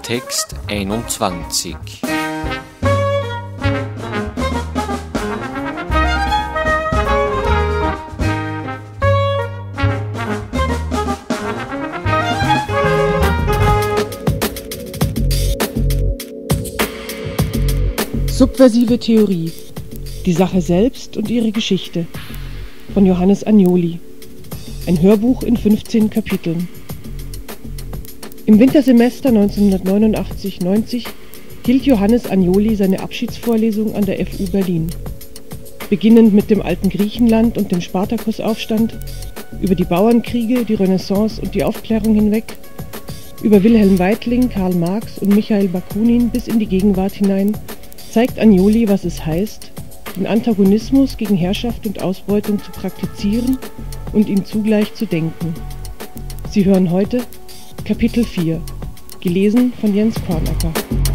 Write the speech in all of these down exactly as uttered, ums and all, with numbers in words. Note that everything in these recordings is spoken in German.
Text einundzwanzig. Subversive Theorie. Die Sache selbst und ihre Geschichte. Von Johannes Agnoli. Ein Hörbuch in fünfzehn Kapiteln. Im Wintersemester neunzehnhundertneunundachtzig neunzig hielt Johannes Agnoli seine Abschiedsvorlesung an der F U Berlin. Beginnend mit dem alten Griechenland und dem Spartakusaufstand, über die Bauernkriege, die Renaissance und die Aufklärung hinweg, über Wilhelm Weitling, Karl Marx und Michail Bakunin bis in die Gegenwart hinein, zeigt Agnoli, was es heißt, den Antagonismus gegen Herrschaft und Ausbeutung zu praktizieren und ihn zugleich zu denken. Sie hören heute Kapitel vier, gelesen von Jens Kornacker.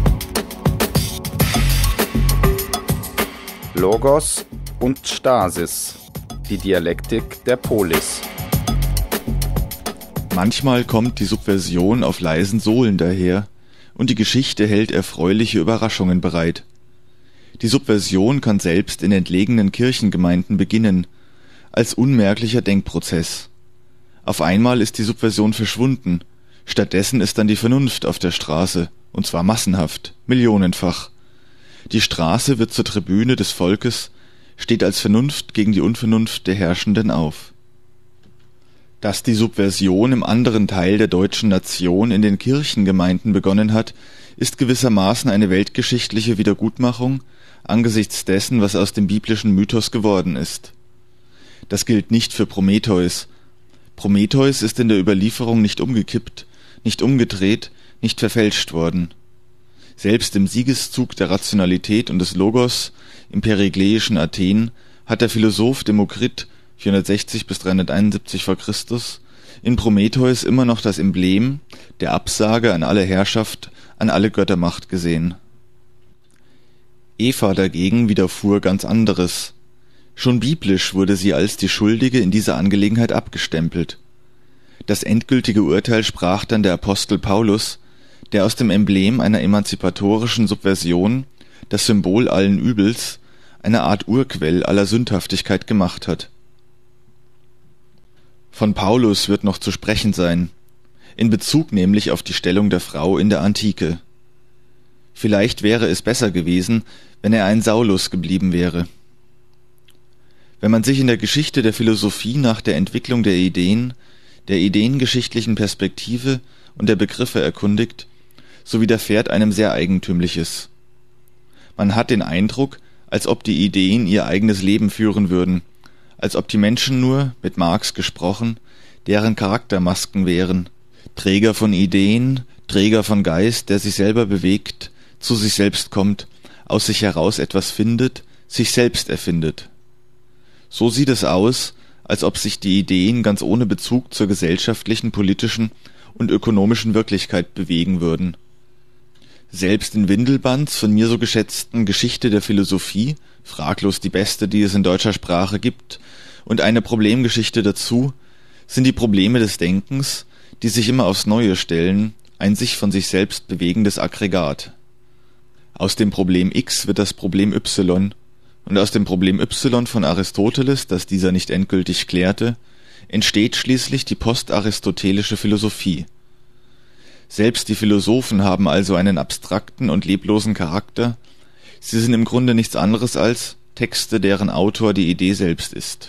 Logos und Stasis, die Dialektik der Polis. Manchmal kommt die Subversion auf leisen Sohlen daher, und die Geschichte hält erfreuliche Überraschungen bereit. Die Subversion kann selbst in entlegenen Kirchengemeinden beginnen, als unmerklicher Denkprozess. Auf einmal ist die Subversion verschwunden, stattdessen ist dann die Vernunft auf der Straße, und zwar massenhaft, millionenfach. Die Straße wird zur Tribüne des Volkes, steht als Vernunft gegen die Unvernunft der Herrschenden auf. Dass die Subversion im anderen Teil der deutschen Nation in den Kirchengemeinden begonnen hat, ist gewissermaßen eine weltgeschichtliche Wiedergutmachung angesichts dessen, was aus dem biblischen Mythos geworden ist. Das gilt nicht für Prometheus. Prometheus ist in der Überlieferung nicht umgekippt, nicht umgedreht, nicht verfälscht worden. Selbst im Siegeszug der Rationalität und des Logos im perigleischen Athen hat der Philosoph Demokrit vierhundertsechzig bis dreihunderteinundsiebzig vor Christus in Prometheus immer noch das Emblem der Absage an alle Herrschaft, an alle Göttermacht gesehen. Eva dagegen widerfuhr ganz anderes. Schon biblisch wurde sie als die Schuldige in dieser Angelegenheit abgestempelt. Das endgültige Urteil sprach dann der Apostel Paulus, der aus dem Emblem einer emanzipatorischen Subversion das Symbol allen Übels, eine Art Urquell aller Sündhaftigkeit gemacht hat. Von Paulus wird noch zu sprechen sein, in Bezug nämlich auf die Stellung der Frau in der Antike. Vielleicht wäre es besser gewesen, wenn er ein Saulus geblieben wäre. Wenn man sich in der Geschichte der Philosophie nach der Entwicklung der Ideen, der ideengeschichtlichen Perspektive und der Begriffe erkundigt, so widerfährt einem sehr Eigentümliches. Man hat den Eindruck, als ob die Ideen ihr eigenes Leben führen würden, als ob die Menschen nur, mit Marx gesprochen, deren Charaktermasken wären, Träger von Ideen, Träger von Geist, der sich selber bewegt, zu sich selbst kommt, aus sich heraus etwas findet, sich selbst erfindet. So sieht es aus, als ob sich die Ideen ganz ohne Bezug zur gesellschaftlichen, politischen und ökonomischen Wirklichkeit bewegen würden. Selbst in Windelbands von mir so geschätzten Geschichte der Philosophie, fraglos die beste, die es in deutscher Sprache gibt, und eine Problemgeschichte dazu, sind die Probleme des Denkens, die sich immer aufs Neue stellen, ein sich von sich selbst bewegendes Aggregat. Aus dem Problem X wird das Problem Y, und aus dem Problem Y von Aristoteles, das dieser nicht endgültig klärte, entsteht schließlich die postaristotelische Philosophie. Selbst die Philosophen haben also einen abstrakten und leblosen Charakter, sie sind im Grunde nichts anderes als Texte, deren Autor die Idee selbst ist.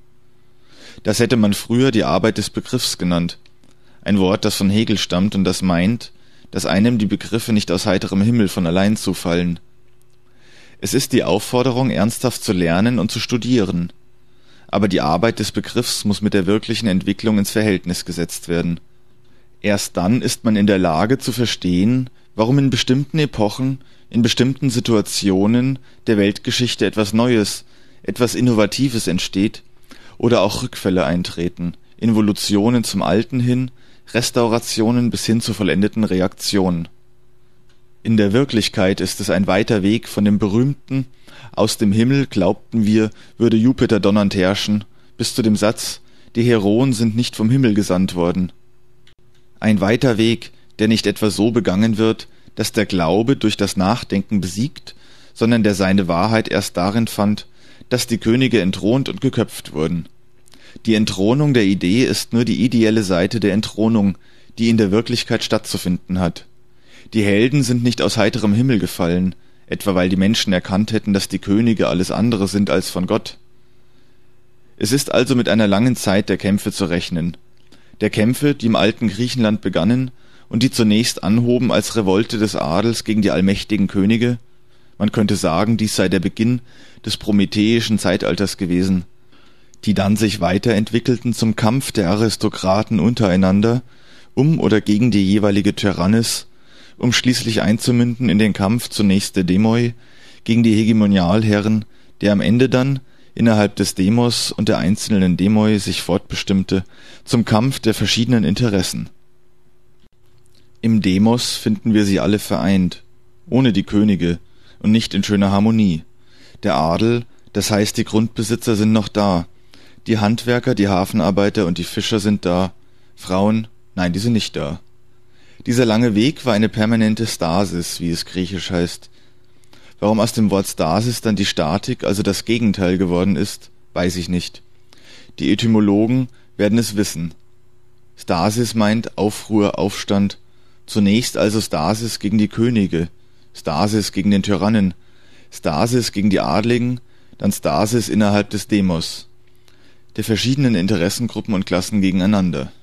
Das hätte man früher die Arbeit des Begriffs genannt, ein Wort, das von Hegel stammt und das meint, dass einem die Begriffe nicht aus heiterem Himmel von allein zufallen. Es ist die Aufforderung, ernsthaft zu lernen und zu studieren, aber die Arbeit des Begriffs muss mit der wirklichen Entwicklung ins Verhältnis gesetzt werden. Erst dann ist man in der Lage zu verstehen, warum in bestimmten Epochen, in bestimmten Situationen der Weltgeschichte etwas Neues, etwas Innovatives entsteht oder auch Rückfälle eintreten, Involutionen zum Alten hin, Restaurationen bis hin zur vollendeten Reaktion. In der Wirklichkeit ist es ein weiter Weg von dem berühmten »Aus dem Himmel, glaubten wir, würde Jupiter donnernd herrschen«, bis zu dem Satz »Die Heroen sind nicht vom Himmel gesandt worden«. Ein weiter Weg, der nicht etwa so begangen wird, dass der Glaube durch das Nachdenken besiegt, sondern der seine Wahrheit erst darin fand, dass die Könige entthront und geköpft wurden. Die Entthronung der Idee ist nur die ideelle Seite der Entthronung, die in der Wirklichkeit stattzufinden hat. Die Helden sind nicht aus heiterem Himmel gefallen, etwa weil die Menschen erkannt hätten, dass die Könige alles andere sind als von Gott. Es ist also mit einer langen Zeit der Kämpfe zu rechnen. Der Kämpfe, die im alten Griechenland begannen und die zunächst anhoben als Revolte des Adels gegen die allmächtigen Könige. Man könnte sagen, dies sei der Beginn des prometheischen Zeitalters gewesen, die dann sich weiterentwickelten zum Kampf der Aristokraten untereinander, um oder gegen die jeweilige Tyrannis, um schließlich einzumünden in den Kampf zunächst der Demoi gegen die Hegemonialherren, der am Ende dann innerhalb des Demos und der einzelnen Demoi sich fortbestimmte zum Kampf der verschiedenen Interessen. Im Demos finden wir sie alle vereint, ohne die Könige und nicht in schöner Harmonie. Der Adel, das heißt die Grundbesitzer sind noch da, die Handwerker, die Hafenarbeiter und die Fischer sind da, Frauen, nein, die sind nicht da. Dieser lange Weg war eine permanente Stasis, wie es griechisch heißt. Warum aus dem Wort Stasis dann die Statik, also das Gegenteil geworden ist, weiß ich nicht. Die Etymologen werden es wissen. Stasis meint Aufruhr, Aufstand, zunächst also Stasis gegen die Könige, Stasis gegen den Tyrannen, Stasis gegen die Adligen, dann Stasis innerhalb des Demos, der verschiedenen Interessengruppen und Klassen gegeneinander.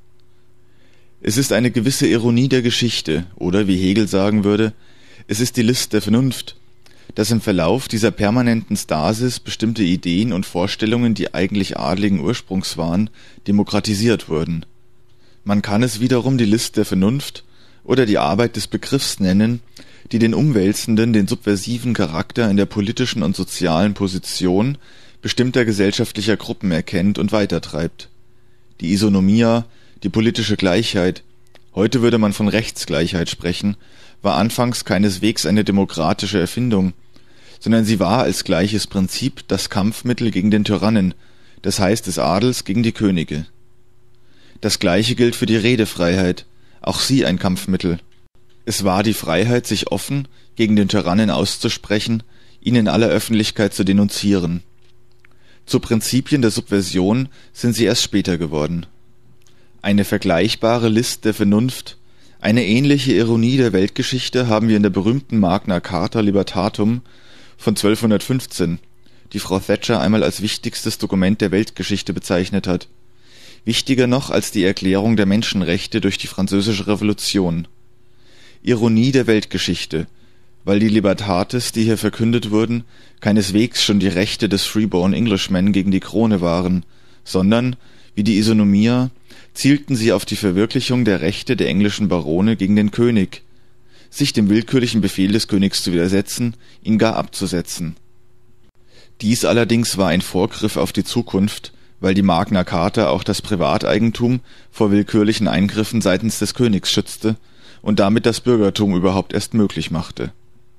Es ist eine gewisse Ironie der Geschichte, oder wie Hegel sagen würde, es ist die List der Vernunft, dass im Verlauf dieser permanenten Stasis bestimmte Ideen und Vorstellungen, die eigentlich adligen Ursprungs waren, demokratisiert wurden. Man kann es wiederum die List der Vernunft oder die Arbeit des Begriffs nennen, die den umwälzenden, den subversiven Charakter in der politischen und sozialen Position bestimmter gesellschaftlicher Gruppen erkennt und weitertreibt. Die Isonomia, die politische Gleichheit, heute würde man von Rechtsgleichheit sprechen, war anfangs keineswegs eine demokratische Erfindung, sondern sie war als gleiches Prinzip das Kampfmittel gegen den Tyrannen, das heißt des Adels gegen die Könige. Das Gleiche gilt für die Redefreiheit, auch sie ein Kampfmittel. Es war die Freiheit, sich offen gegen den Tyrannen auszusprechen, ihn in aller Öffentlichkeit zu denunzieren. Zu Prinzipien der Subversion sind sie erst später geworden. Eine vergleichbare List der Vernunft, eine ähnliche Ironie der Weltgeschichte haben wir in der berühmten Magna Carta Libertatum von zwölfhundertfünfzehn, die Frau Thatcher einmal als wichtigstes Dokument der Weltgeschichte bezeichnet hat. Wichtiger noch als die Erklärung der Menschenrechte durch die Französische Revolution. Ironie der Weltgeschichte, weil die Libertates, die hier verkündet wurden, keineswegs schon die Rechte des Freeborn Englishmen gegen die Krone waren, sondern, wie die Isonomia, zielten sie auf die Verwirklichung der Rechte der englischen Barone gegen den König, sich dem willkürlichen Befehl des Königs zu widersetzen, ihn gar abzusetzen. Dies allerdings war ein Vorgriff auf die Zukunft, weil die Magna Carta auch das Privateigentum vor willkürlichen Eingriffen seitens des Königs schützte und damit das Bürgertum überhaupt erst möglich machte.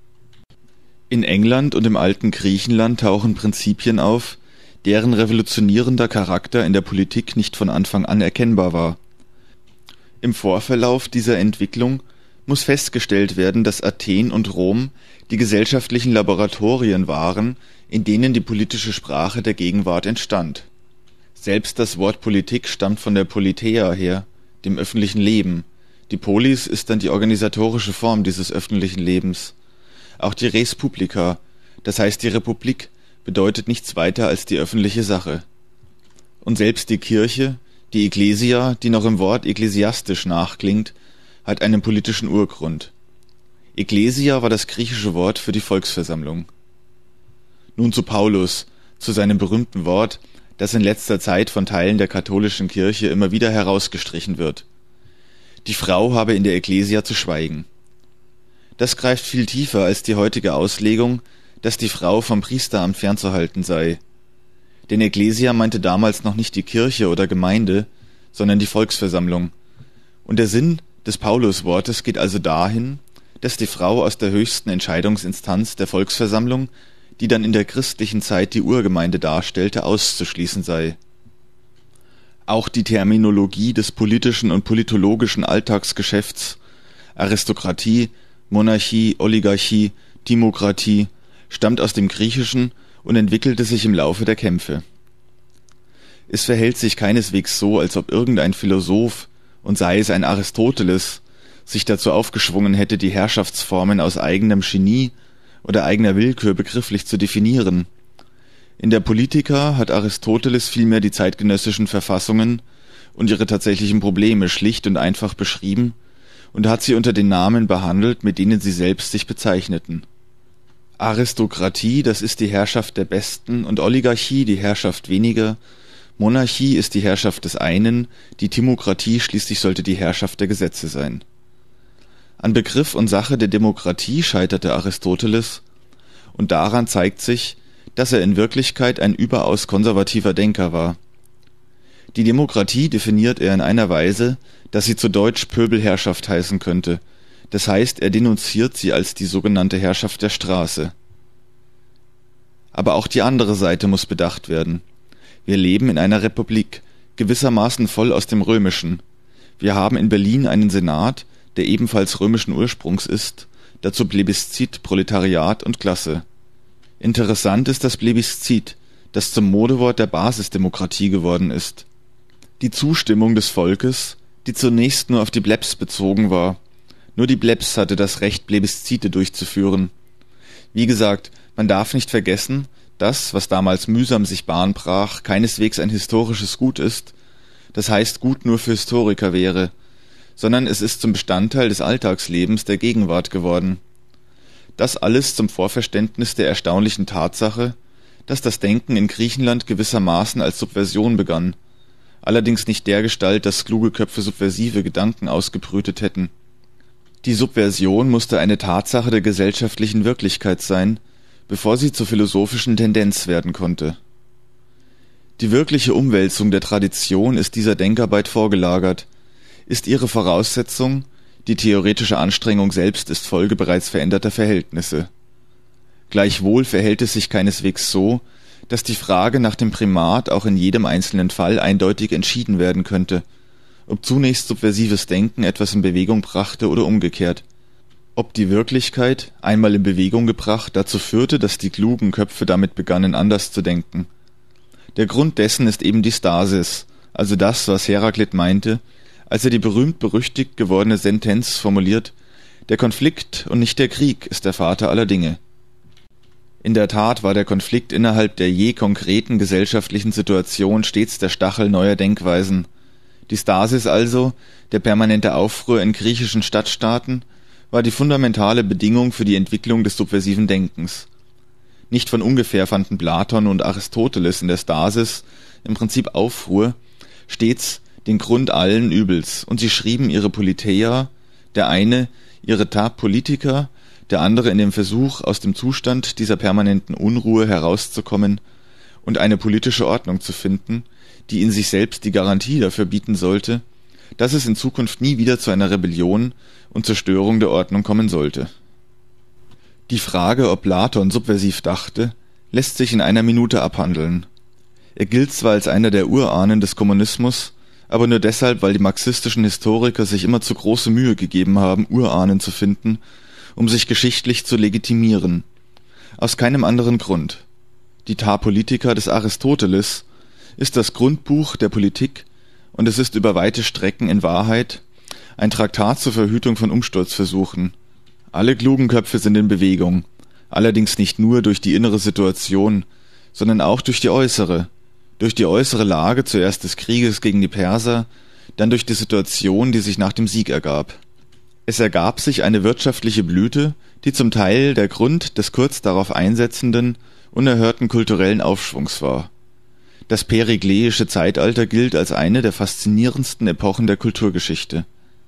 In England und im alten Griechenland tauchen Prinzipien auf, deren revolutionierender Charakter in der Politik nicht von Anfang an erkennbar war. Im Vorverlauf dieser Entwicklung muss festgestellt werden, dass Athen und Rom die gesellschaftlichen Laboratorien waren, in denen die politische Sprache der Gegenwart entstand. Selbst das Wort Politik stammt von der Politeia her, dem öffentlichen Leben. Die Polis ist dann die organisatorische Form dieses öffentlichen Lebens. Auch die Res Publica, das heißt die Republik, bedeutet nichts weiter als die öffentliche Sache. Und selbst die Kirche, die Ecclesia, die noch im Wort ekklesiastisch nachklingt, hat einen politischen Urgrund. Ecclesia war das griechische Wort für die Volksversammlung. Nun zu Paulus, zu seinem berühmten Wort, das in letzter Zeit von Teilen der katholischen Kirche immer wieder herausgestrichen wird. Die Frau habe in der Ecclesia zu schweigen. Das greift viel tiefer als die heutige Auslegung, dass die Frau vom Priesteramt fernzuhalten sei. Denn Ecclesia meinte damals noch nicht die Kirche oder Gemeinde, sondern die Volksversammlung. Und der Sinn des Pauluswortes geht also dahin, dass die Frau aus der höchsten Entscheidungsinstanz der Volksversammlung, die dann in der christlichen Zeit die Urgemeinde darstellte, auszuschließen sei. Auch die Terminologie des politischen und politologischen Alltagsgeschäfts, Aristokratie, Monarchie, Oligarchie, Timokratie, stammt aus dem Griechischen und entwickelte sich im Laufe der Kämpfe. Es verhält sich keineswegs so, als ob irgendein Philosoph, und sei es ein Aristoteles, sich dazu aufgeschwungen hätte, die Herrschaftsformen aus eigenem Genie oder eigener Willkür begrifflich zu definieren. In der Politica hat Aristoteles vielmehr die zeitgenössischen Verfassungen und ihre tatsächlichen Probleme schlicht und einfach beschrieben und hat sie unter den Namen behandelt, mit denen sie selbst sich bezeichneten. Aristokratie, das ist die Herrschaft der Besten, und Oligarchie die Herrschaft weniger, Monarchie ist die Herrschaft des einen, die Timokratie schließlich sollte die Herrschaft der Gesetze sein. An Begriff und Sache der Demokratie scheiterte Aristoteles, und daran zeigt sich, dass er in Wirklichkeit ein überaus konservativer Denker war. Die Demokratie definiert er in einer Weise, dass sie zu Deutsch Pöbelherrschaft heißen könnte, das heißt, er denunziert sie als die sogenannte Herrschaft der Straße. Aber auch die andere Seite muss bedacht werden. Wir leben in einer Republik, gewissermaßen voll aus dem Römischen. Wir haben in Berlin einen Senat, der ebenfalls römischen Ursprungs ist, dazu Plebiszit, Proletariat und Klasse. Interessant ist das Plebiszit, das zum Modewort der Basisdemokratie geworden ist. Die Zustimmung des Volkes, die zunächst nur auf die Plebs bezogen war. Nur die Plebs hatte das Recht, Plebiszite durchzuführen. Wie gesagt, man darf nicht vergessen, dass, was damals mühsam sich Bahn brach, keineswegs ein historisches Gut ist, das heißt Gut nur für Historiker wäre, sondern es ist zum Bestandteil des Alltagslebens der Gegenwart geworden. Das alles zum Vorverständnis der erstaunlichen Tatsache, dass das Denken in Griechenland gewissermaßen als Subversion begann, allerdings nicht dergestalt, dass kluge Köpfe subversive Gedanken ausgebrütet hätten. Die Subversion musste eine Tatsache der gesellschaftlichen Wirklichkeit sein, bevor sie zur philosophischen Tendenz werden konnte. Die wirkliche Umwälzung der Tradition ist dieser Denkarbeit vorgelagert, ist ihre Voraussetzung, die theoretische Anstrengung selbst ist Folge bereits veränderter Verhältnisse. Gleichwohl verhält es sich keineswegs so, dass die Frage nach dem Primat auch in jedem einzelnen Fall eindeutig entschieden werden könnte, ob zunächst subversives Denken etwas in Bewegung brachte oder umgekehrt, ob die Wirklichkeit, einmal in Bewegung gebracht, dazu führte, dass die klugen Köpfe damit begannen, anders zu denken. Der Grund dessen ist eben die Stasis, also das, was Heraklit meinte, als er die berühmt-berüchtigt gewordene Sentenz formuliert: Der Konflikt und nicht der Krieg ist der Vater aller Dinge. In der Tat war der Konflikt innerhalb der je konkreten gesellschaftlichen Situation stets der Stachel neuer Denkweisen. Die Stasis also, der permanente Aufruhr in griechischen Stadtstaaten, war die fundamentale Bedingung für die Entwicklung des subversiven Denkens. Nicht von ungefähr fanden Platon und Aristoteles in der Stasis, im Prinzip Aufruhr, stets den Grund allen Übels, und sie schrieben ihre Politeia, der eine ihre Ta Politica, der andere in dem Versuch, aus dem Zustand dieser permanenten Unruhe herauszukommen und eine politische Ordnung zu finden, die in sich selbst die Garantie dafür bieten sollte, dass es in Zukunft nie wieder zu einer Rebellion und Zerstörung der Ordnung kommen sollte. Die Frage, ob Platon subversiv dachte, lässt sich in einer Minute abhandeln. Er gilt zwar als einer der Urahnen des Kommunismus, aber nur deshalb, weil die marxistischen Historiker sich immer zu große Mühe gegeben haben, Urahnen zu finden, um sich geschichtlich zu legitimieren. Aus keinem anderen Grund. Die Ta Politica des Aristoteles ist das Grundbuch der Politik, und es ist über weite Strecken in Wahrheit ein Traktat zur Verhütung von Umsturzversuchen. Alle klugen Köpfe sind in Bewegung, allerdings nicht nur durch die innere Situation, sondern auch durch die äußere, durch die äußere Lage zuerst des Krieges gegen die Perser, dann durch die Situation, die sich nach dem Sieg ergab. Es ergab sich eine wirtschaftliche Blüte, die zum Teil der Grund des kurz darauf einsetzenden, unerhörten kulturellen Aufschwungs war. Das perikleische Zeitalter gilt als eine der faszinierendsten Epochen der Kulturgeschichte.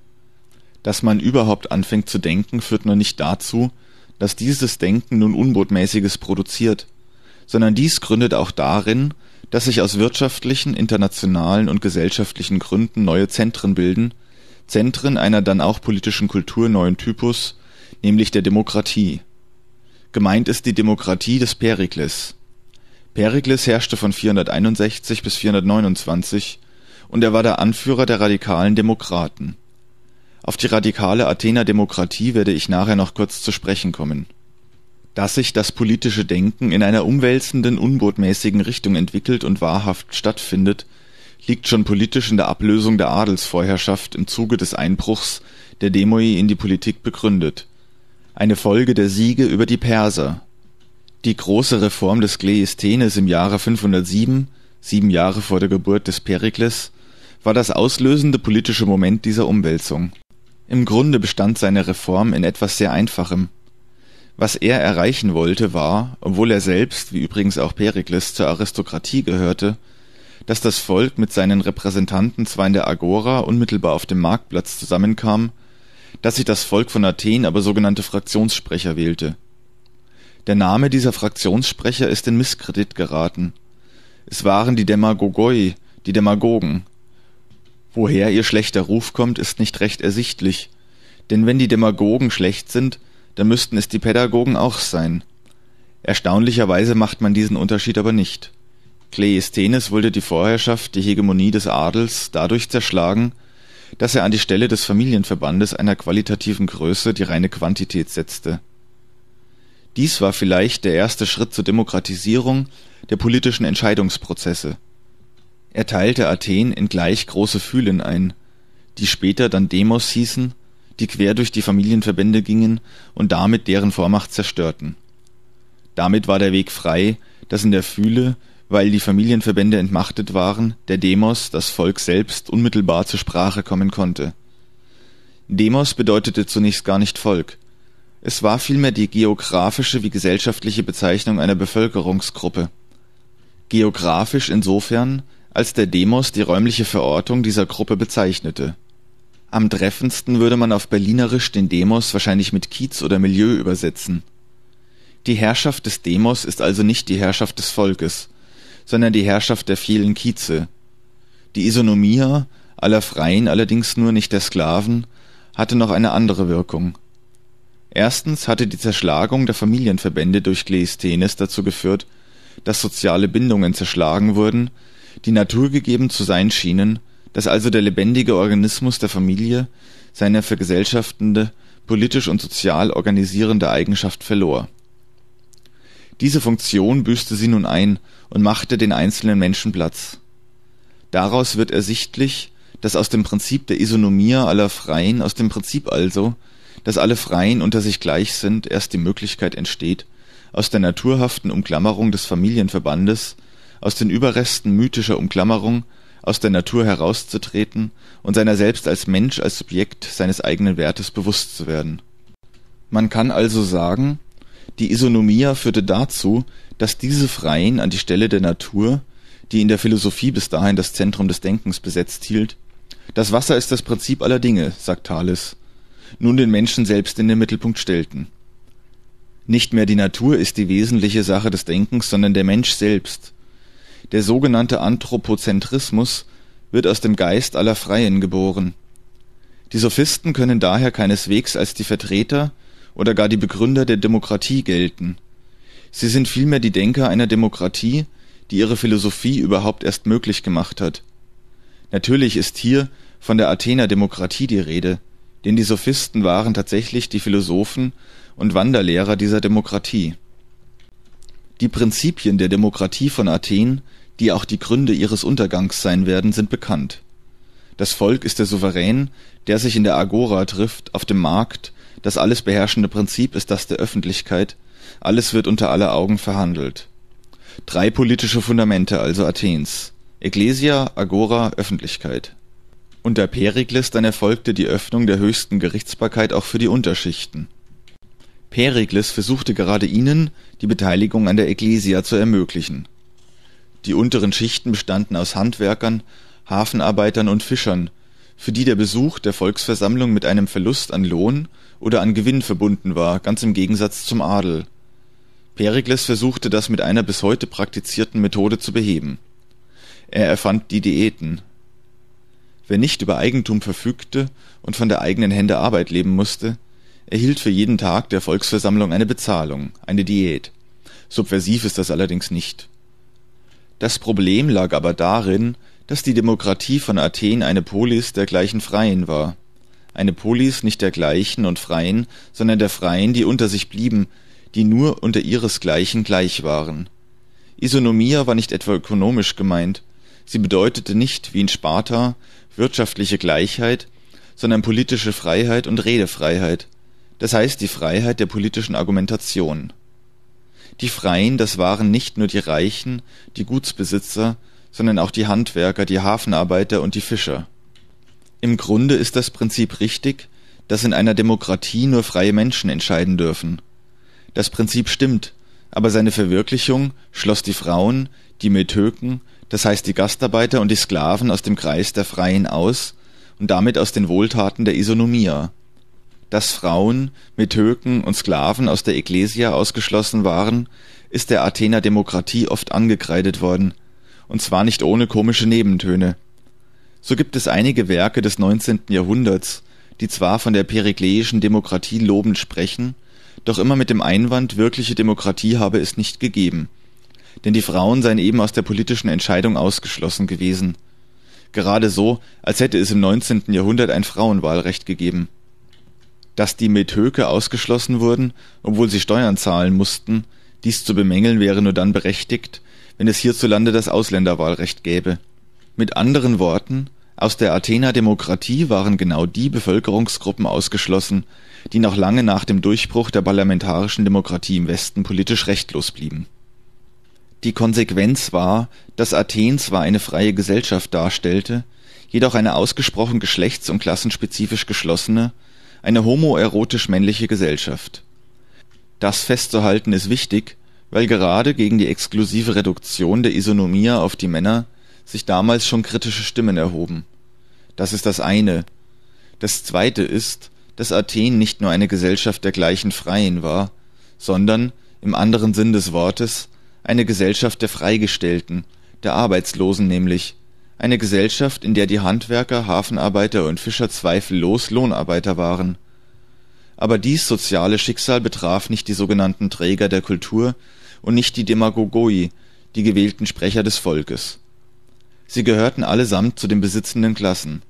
Dass man überhaupt anfängt zu denken, führt nur nicht dazu, dass dieses Denken nun Unbotmäßiges produziert, sondern dies gründet auch darin, dass sich aus wirtschaftlichen, internationalen und gesellschaftlichen Gründen neue Zentren bilden, Zentren einer dann auch politischen Kultur neuen Typus, nämlich der Demokratie. Gemeint ist die Demokratie des Perikles. Perikles herrschte von vierhunderteinundsechzig bis vierhundertneunundzwanzig und er war der Anführer der radikalen Demokraten. Auf die radikale Athener Demokratie werde ich nachher noch kurz zu sprechen kommen. Dass sich das politische Denken in einer umwälzenden, unbotmäßigen Richtung entwickelt und wahrhaft stattfindet, liegt schon politisch in der Ablösung der Adelsvorherrschaft im Zuge des Einbruchs der Demoi in die Politik begründet. Eine Folge der Siege über die Perser. Die große Reform des Kleisthenes im Jahre fünfhundertsieben, sieben Jahre vor der Geburt des Perikles, war das auslösende politische Moment dieser Umwälzung. Im Grunde bestand seine Reform in etwas sehr Einfachem. Was er erreichen wollte, war, obwohl er selbst, wie übrigens auch Perikles, zur Aristokratie gehörte, dass das Volk mit seinen Repräsentanten zwar in der Agora unmittelbar auf dem Marktplatz zusammenkam, dass sich das Volk von Athen aber sogenannte Fraktionssprecher wählte. Der Name dieser Fraktionssprecher ist in Misskredit geraten. Es waren die Demagogoi, die Demagogen. Woher ihr schlechter Ruf kommt, ist nicht recht ersichtlich, denn wenn die Demagogen schlecht sind, dann müssten es die Pädagogen auch sein. Erstaunlicherweise macht man diesen Unterschied aber nicht. Kleisthenes wollte die Vorherrschaft, die Hegemonie des Adels dadurch zerschlagen, dass er an die Stelle des Familienverbandes einer qualitativen Größe die reine Quantität setzte. Dies war vielleicht der erste Schritt zur Demokratisierung der politischen Entscheidungsprozesse. Er teilte Athen in gleich große Phylen ein, die später dann Demos hießen, die quer durch die Familienverbände gingen und damit deren Vormacht zerstörten. Damit war der Weg frei, dass in der Phyle, weil die Familienverbände entmachtet waren, der Demos, das Volk selbst, unmittelbar zur Sprache kommen konnte. Demos bedeutete zunächst gar nicht Volk. Es war vielmehr die geografische wie gesellschaftliche Bezeichnung einer Bevölkerungsgruppe. Geografisch insofern, als der Demos die räumliche Verortung dieser Gruppe bezeichnete. Am treffendsten würde man auf Berlinerisch den Demos wahrscheinlich mit Kiez oder Milieu übersetzen. Die Herrschaft des Demos ist also nicht die Herrschaft des Volkes, sondern die Herrschaft der vielen Kieze. Die Isonomia, aller Freien allerdings nur nicht der Sklaven, hatte noch eine andere Wirkung. Erstens hatte die Zerschlagung der Familienverbände durch Kleisthenes dazu geführt, dass soziale Bindungen zerschlagen wurden, die naturgegeben zu sein schienen, dass also der lebendige Organismus der Familie seine vergesellschaftende, politisch und sozial organisierende Eigenschaft verlor. Diese Funktion büßte sie nun ein und machte den einzelnen Menschen Platz. Daraus wird ersichtlich, dass aus dem Prinzip der Isonomia aller Freien, aus dem Prinzip also, dass alle Freien unter sich gleich sind, erst die Möglichkeit entsteht, aus der naturhaften Umklammerung des Familienverbandes, aus den Überresten mythischer Umklammerung, aus der Natur herauszutreten und seiner selbst als Mensch, als Subjekt seines eigenen Wertes bewusst zu werden. Man kann also sagen, die Isonomia führte dazu, dass diese Freien an die Stelle der Natur, die in der Philosophie bis dahin das Zentrum des Denkens besetzt hielt, das Wasser ist das Prinzip aller Dinge, sagt Thales, nun den Menschen selbst in den Mittelpunkt stellten. Nicht mehr die Natur ist die wesentliche Sache des Denkens, sondern der Mensch selbst. Der sogenannte Anthropozentrismus wird aus dem Geist aller Freien geboren. Die Sophisten können daher keineswegs als die Vertreter oder gar die Begründer der Demokratie gelten. Sie sind vielmehr die Denker einer Demokratie, die ihre Philosophie überhaupt erst möglich gemacht hat. Natürlich ist hier von der Athener Demokratie die Rede, denn die Sophisten waren tatsächlich die Philosophen und Wanderlehrer dieser Demokratie. Die Prinzipien der Demokratie von Athen, die auch die Gründe ihres Untergangs sein werden, sind bekannt. Das Volk ist der Souverän, der sich in der Agora trifft, auf dem Markt, das alles beherrschende Prinzip ist das der Öffentlichkeit, alles wird unter aller Augen verhandelt. Drei politische Fundamente also Athens: Ecclesia, Agora, Öffentlichkeit. Unter Perikles dann erfolgte die Öffnung der höchsten Gerichtsbarkeit auch für die Unterschichten. Perikles versuchte gerade ihnen, die Beteiligung an der Ecclesia zu ermöglichen. Die unteren Schichten bestanden aus Handwerkern, Hafenarbeitern und Fischern, für die der Besuch der Volksversammlung mit einem Verlust an Lohn oder an Gewinn verbunden war, ganz im Gegensatz zum Adel. Perikles versuchte das mit einer bis heute praktizierten Methode zu beheben. Er erfand die Diäten. Wer nicht über Eigentum verfügte und von der eigenen Hände Arbeit leben musste, erhielt für jeden Tag der Volksversammlung eine Bezahlung, eine Diät. Subversiv ist das allerdings nicht. Das Problem lag aber darin, dass die Demokratie von Athen eine Polis der gleichen Freien war. eine Polis nicht der Gleichen und Freien, sondern der Freien, die unter sich blieben, die nur unter ihresgleichen gleich waren. Isonomia war nicht etwa ökonomisch gemeint, sie bedeutete nicht, wie in Sparta, wirtschaftliche Gleichheit, sondern politische Freiheit und Redefreiheit, das heißt die Freiheit der politischen Argumentation. Die Freien, das waren nicht nur die Reichen, die Gutsbesitzer, sondern auch die Handwerker, die Hafenarbeiter und die Fischer. Im Grunde ist das Prinzip richtig, dass in einer Demokratie nur freie Menschen entscheiden dürfen. Das Prinzip stimmt, aber seine Verwirklichung schloss die Frauen, die Metöken, das heißt die Gastarbeiter und die Sklaven aus dem Kreis der Freien aus und damit aus den Wohltaten der Isonomia. Dass Frauen, Metöken und Sklaven aus der Ekklesia ausgeschlossen waren, ist der Athener Demokratie oft angekreidet worden, und zwar nicht ohne komische Nebentöne. So gibt es einige Werke des neunzehnten Jahrhunderts, die zwar von der perikleischen Demokratie lobend sprechen, doch immer mit dem Einwand, wirkliche Demokratie habe es nicht gegeben, denn die Frauen seien eben aus der politischen Entscheidung ausgeschlossen gewesen. Gerade so, als hätte es im neunzehnten Jahrhundert ein Frauenwahlrecht gegeben. Dass die Metöke ausgeschlossen wurden, obwohl sie Steuern zahlen mussten, dies zu bemängeln wäre nur dann berechtigt, wenn es hierzulande das Ausländerwahlrecht gäbe. Mit anderen Worten, aus der Athener Demokratie waren genau die Bevölkerungsgruppen ausgeschlossen, die noch lange nach dem Durchbruch der parlamentarischen Demokratie im Westen politisch rechtlos blieben. Die Konsequenz war, dass Athen zwar eine freie Gesellschaft darstellte, jedoch eine ausgesprochen geschlechts- und klassenspezifisch geschlossene, eine homoerotisch männliche Gesellschaft. Das festzuhalten ist wichtig, weil gerade gegen die exklusive Reduktion der Isonomia auf die Männer sich damals schon kritische Stimmen erhoben. Das ist das eine. Das zweite ist, dass Athen nicht nur eine Gesellschaft der gleichen Freien war, sondern, im anderen Sinn des Wortes, eine Gesellschaft der Freigestellten, der Arbeitslosen nämlich, eine Gesellschaft, in der die Handwerker, Hafenarbeiter und Fischer zweifellos Lohnarbeiter waren. Aber dies soziale Schicksal betraf nicht die sogenannten Träger der Kultur und nicht die Demagogoi, die gewählten Sprecher des Volkes. Sie gehörten allesamt zu den besitzenden Klassen.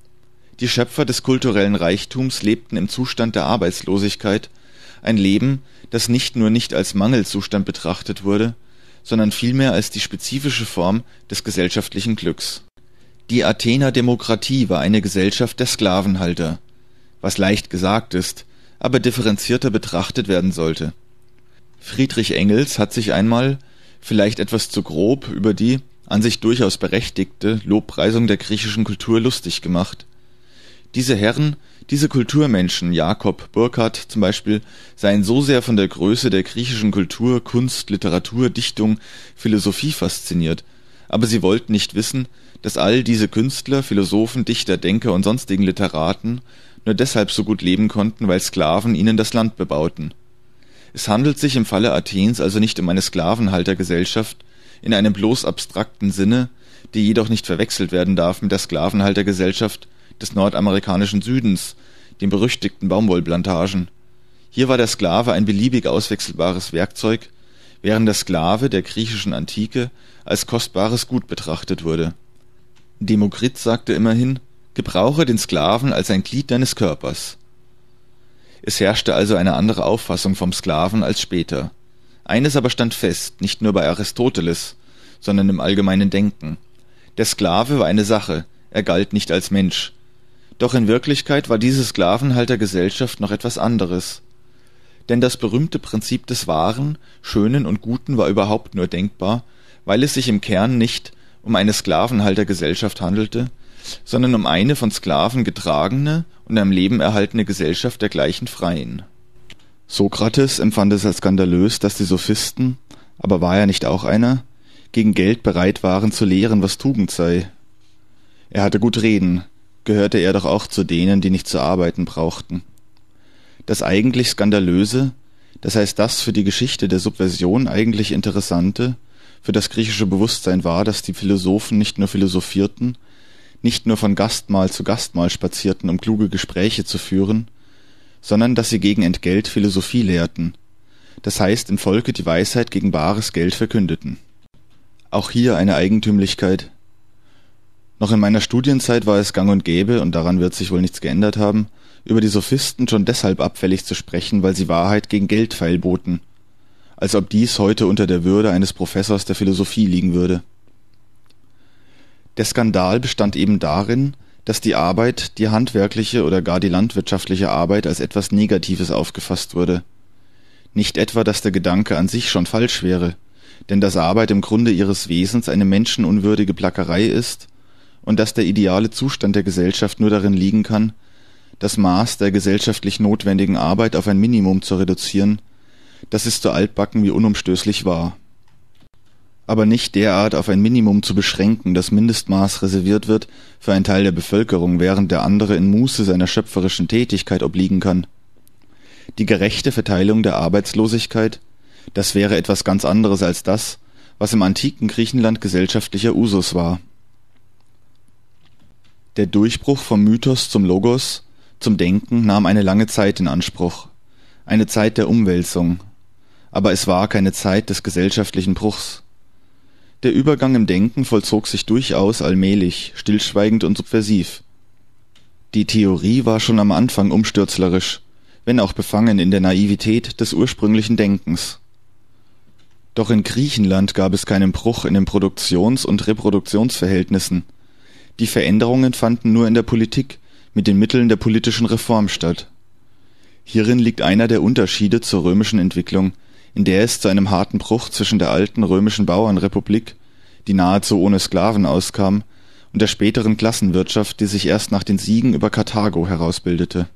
Die Schöpfer des kulturellen Reichtums lebten im Zustand der Arbeitslosigkeit, ein Leben, das nicht nur nicht als Mangelzustand betrachtet wurde, sondern vielmehr als die spezifische Form des gesellschaftlichen Glücks. Die Athener Demokratie war eine Gesellschaft der Sklavenhalter, was leicht gesagt ist, aber differenzierter betrachtet werden sollte. Friedrich Engels hat sich einmal, vielleicht etwas zu grob, über die, an sich durchaus berechtigte, Lobpreisung der griechischen Kultur lustig gemacht. Diese Herren, diese Kulturmenschen, Jakob Burckhardt zum Beispiel, seien so sehr von der Größe der griechischen Kultur, Kunst, Literatur, Dichtung, Philosophie fasziniert, aber sie wollten nicht wissen, dass all diese Künstler, Philosophen, Dichter, Denker und sonstigen Literaten nur deshalb so gut leben konnten, weil Sklaven ihnen das Land bebauten. Es handelt sich im Falle Athens also nicht um eine Sklavenhaltergesellschaft in einem bloß abstrakten Sinne, die jedoch nicht verwechselt werden darf mit der Sklavenhaltergesellschaft des nordamerikanischen Südens, den berüchtigten Baumwollplantagen. Hier war der Sklave ein beliebig auswechselbares Werkzeug, während der Sklave der griechischen Antike als kostbares Gut betrachtet wurde. Demokrit sagte immerhin, gebrauche den Sklaven als ein Glied deines Körpers. Es herrschte also eine andere Auffassung vom Sklaven als später. Eines aber stand fest, nicht nur bei Aristoteles, sondern im allgemeinen Denken. Der Sklave war eine Sache, er galt nicht als Mensch. Doch in Wirklichkeit war diese Sklavenhaltergesellschaft noch etwas anderes. Denn das berühmte Prinzip des Wahren, Schönen und Guten war überhaupt nur denkbar, weil es sich im Kern nicht um eine Sklavenhaltergesellschaft handelte, sondern um eine von Sklaven getragene und am Leben erhaltene Gesellschaft der gleichen Freien. Sokrates empfand es als skandalös, dass die Sophisten, aber war er nicht auch einer, gegen Geld bereit waren zu lehren, was Tugend sei. Er hatte gut reden, gehörte er doch auch zu denen, die nicht zu arbeiten brauchten. Das eigentlich Skandalöse, das heißt das für die Geschichte der Subversion eigentlich Interessante, für das griechische Bewusstsein war, dass die Philosophen nicht nur philosophierten, nicht nur von Gastmahl zu Gastmahl spazierten, um kluge Gespräche zu führen, sondern dass sie gegen Entgelt Philosophie lehrten, das heißt im Volke die Weisheit gegen bares Geld verkündeten. Auch hier eine Eigentümlichkeit. Noch in meiner Studienzeit war es gang und gäbe, und daran wird sich wohl nichts geändert haben, über die Sophisten schon deshalb abfällig zu sprechen, weil sie Wahrheit gegen Geld feilboten, als ob dies heute unter der Würde eines Professors der Philosophie liegen würde. Der Skandal bestand eben darin, dass die Arbeit, die handwerkliche oder gar die landwirtschaftliche Arbeit als etwas Negatives aufgefasst wurde. Nicht etwa, dass der Gedanke an sich schon falsch wäre, denn dass Arbeit im Grunde ihres Wesens eine menschenunwürdige Plackerei ist und dass der ideale Zustand der Gesellschaft nur darin liegen kann, das Maß der gesellschaftlich notwendigen Arbeit auf ein Minimum zu reduzieren, das ist so altbacken wie unumstößlich wahr. Aber nicht derart auf ein Minimum zu beschränken, das Mindestmaß reserviert wird für einen Teil der Bevölkerung, während der andere in Muße seiner schöpferischen Tätigkeit obliegen kann. Die gerechte Verteilung der Arbeitslosigkeit, das wäre etwas ganz anderes als das, was im antiken Griechenland gesellschaftlicher Usus war. Der Durchbruch vom Mythos zum Logos, zum Denken, nahm eine lange Zeit in Anspruch, eine Zeit der Umwälzung, aber es war keine Zeit des gesellschaftlichen Bruchs. Der Übergang im Denken vollzog sich durchaus allmählich, stillschweigend und subversiv. Die Theorie war schon am Anfang umstürzlerisch, wenn auch befangen in der Naivität des ursprünglichen Denkens. Doch in Griechenland gab es keinen Bruch in den Produktions- und Reproduktionsverhältnissen. Die Veränderungen fanden nur in der Politik mit den Mitteln der politischen Reform statt. Hierin liegt einer der Unterschiede zur römischen Entwicklung, in der es zu einem harten Bruch zwischen der alten römischen Bauernrepublik, die nahezu ohne Sklaven auskam, und der späteren Klassenwirtschaft, die sich erst nach den Siegen über Karthago herausbildete.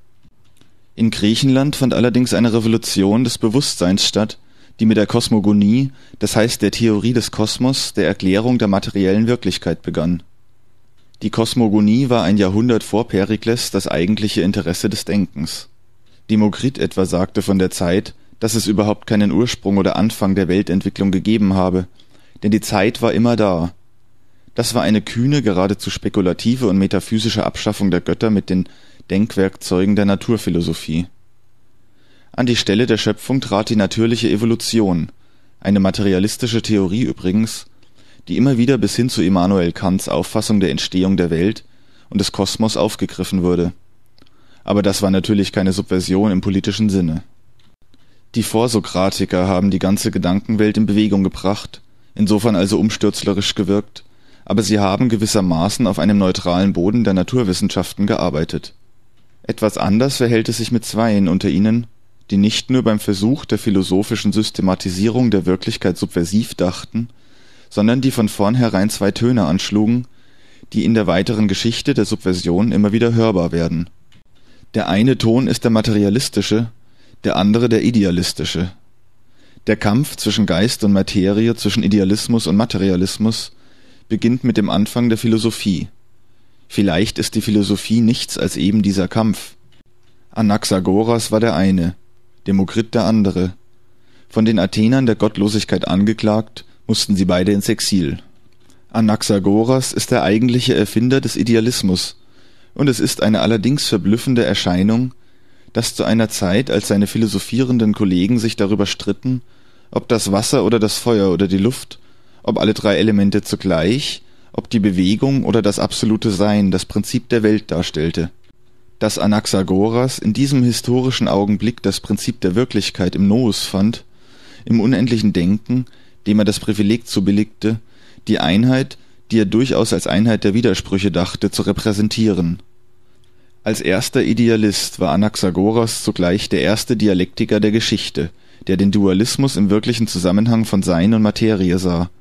In Griechenland fand allerdings eine Revolution des Bewusstseins statt, die mit der Kosmogonie, das heißt der Theorie des Kosmos, der Erklärung der materiellen Wirklichkeit begann. Die Kosmogonie war ein Jahrhundert vor Perikles das eigentliche Interesse des Denkens. Demokrit etwa sagte von der Zeit, dass es überhaupt keinen Ursprung oder Anfang der Weltentwicklung gegeben habe, denn die Zeit war immer da. Das war eine kühne, geradezu spekulative und metaphysische Abschaffung der Götter mit den Denkwerkzeugen der Naturphilosophie. An die Stelle der Schöpfung trat die natürliche Evolution, eine materialistische Theorie übrigens, die immer wieder bis hin zu Immanuel Kants Auffassung der Entstehung der Welt und des Kosmos aufgegriffen wurde. Aber das war natürlich keine Subversion im politischen Sinne. Die Vorsokratiker haben die ganze Gedankenwelt in Bewegung gebracht, insofern also umstürzlerisch gewirkt, aber sie haben gewissermaßen auf einem neutralen Boden der Naturwissenschaften gearbeitet. Etwas anders verhält es sich mit zweien unter ihnen, die nicht nur beim Versuch der philosophischen Systematisierung der Wirklichkeit subversiv dachten, sondern die von vornherein zwei Töne anschlugen, die in der weiteren Geschichte der Subversion immer wieder hörbar werden. Der eine Ton ist der materialistische, der andere der idealistische. Der Kampf zwischen Geist und Materie, zwischen Idealismus und Materialismus, beginnt mit dem Anfang der Philosophie. Vielleicht ist die Philosophie nichts als eben dieser Kampf. Anaxagoras war der eine, Demokrit der andere. Von den Athenern der Gottlosigkeit angeklagt, mussten sie beide ins Exil. Anaxagoras ist der eigentliche Erfinder des Idealismus, und es ist eine allerdings verblüffende Erscheinung, dass zu einer Zeit, als seine philosophierenden Kollegen sich darüber stritten, ob das Wasser oder das Feuer oder die Luft, ob alle drei Elemente zugleich, ob die Bewegung oder das absolute Sein das Prinzip der Welt darstellte. Dass Anaxagoras in diesem historischen Augenblick das Prinzip der Wirklichkeit im Nous fand, im unendlichen Denken, dem er das Privileg zubilligte, die Einheit, die er durchaus als Einheit der Widersprüche dachte, zu repräsentieren. Als erster Idealist war Anaxagoras zugleich der erste Dialektiker der Geschichte, der den Dualismus im wirklichen Zusammenhang von Sein und Materie sah.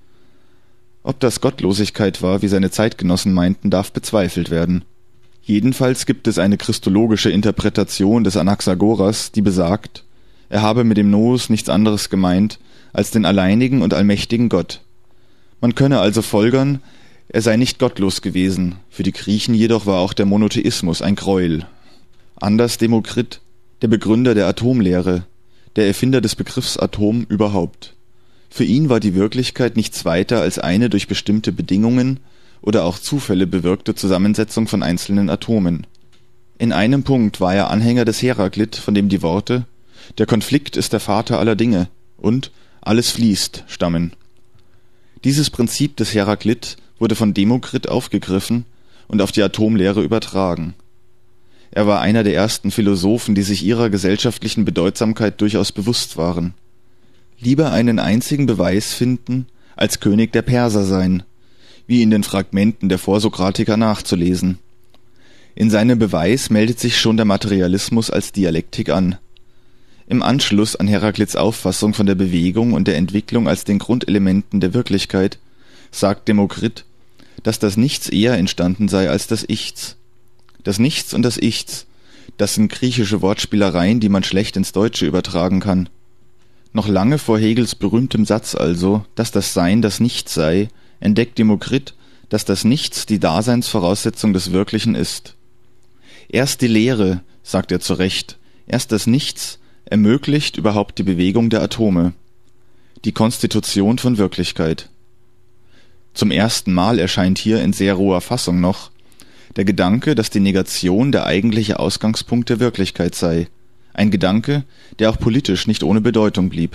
Ob das Gottlosigkeit war, wie seine Zeitgenossen meinten, darf bezweifelt werden. Jedenfalls gibt es eine christologische Interpretation des Anaxagoras, die besagt, er habe mit dem Nous nichts anderes gemeint als den alleinigen und allmächtigen Gott. Man könne also folgern, er sei nicht gottlos gewesen, für die Griechen jedoch war auch der Monotheismus ein Gräuel. Anders Demokrit, der Begründer der Atomlehre, der Erfinder des Begriffs Atom überhaupt. Für ihn war die Wirklichkeit nichts weiter als eine durch bestimmte Bedingungen oder auch Zufälle bewirkte Zusammensetzung von einzelnen Atomen. In einem Punkt war er Anhänger des Heraklit, von dem die Worte »Der Konflikt ist der Vater aller Dinge« und »Alles fließt« stammen. Dieses Prinzip des Heraklit wurde von Demokrit aufgegriffen und auf die Atomlehre übertragen. Er war einer der ersten Philosophen, die sich ihrer gesellschaftlichen Bedeutsamkeit durchaus bewusst waren. Lieber einen einzigen Beweis finden, als König der Perser sein, wie in den Fragmenten der Vorsokratiker nachzulesen. In seinem Beweis meldet sich schon der Materialismus als Dialektik an. Im Anschluss an Heraklits Auffassung von der Bewegung und der Entwicklung als den Grundelementen der Wirklichkeit sagt Demokrit, dass das Nichts eher entstanden sei als das Ichts. Das Nichts und das Ichts, das sind griechische Wortspielereien, die man schlecht ins Deutsche übertragen kann. Noch lange vor Hegels berühmtem Satz also, dass das Sein das Nichts sei, entdeckt Demokrit, dass das Nichts die Daseinsvoraussetzung des Wirklichen ist. Erst die Lehre, sagt er zu Recht, erst das Nichts ermöglicht überhaupt die Bewegung der Atome, die Konstitution von Wirklichkeit. Zum ersten Mal erscheint hier in sehr roher Fassung noch der Gedanke, dass die Negation der eigentliche Ausgangspunkt der Wirklichkeit sei, ein Gedanke, der auch politisch nicht ohne Bedeutung blieb.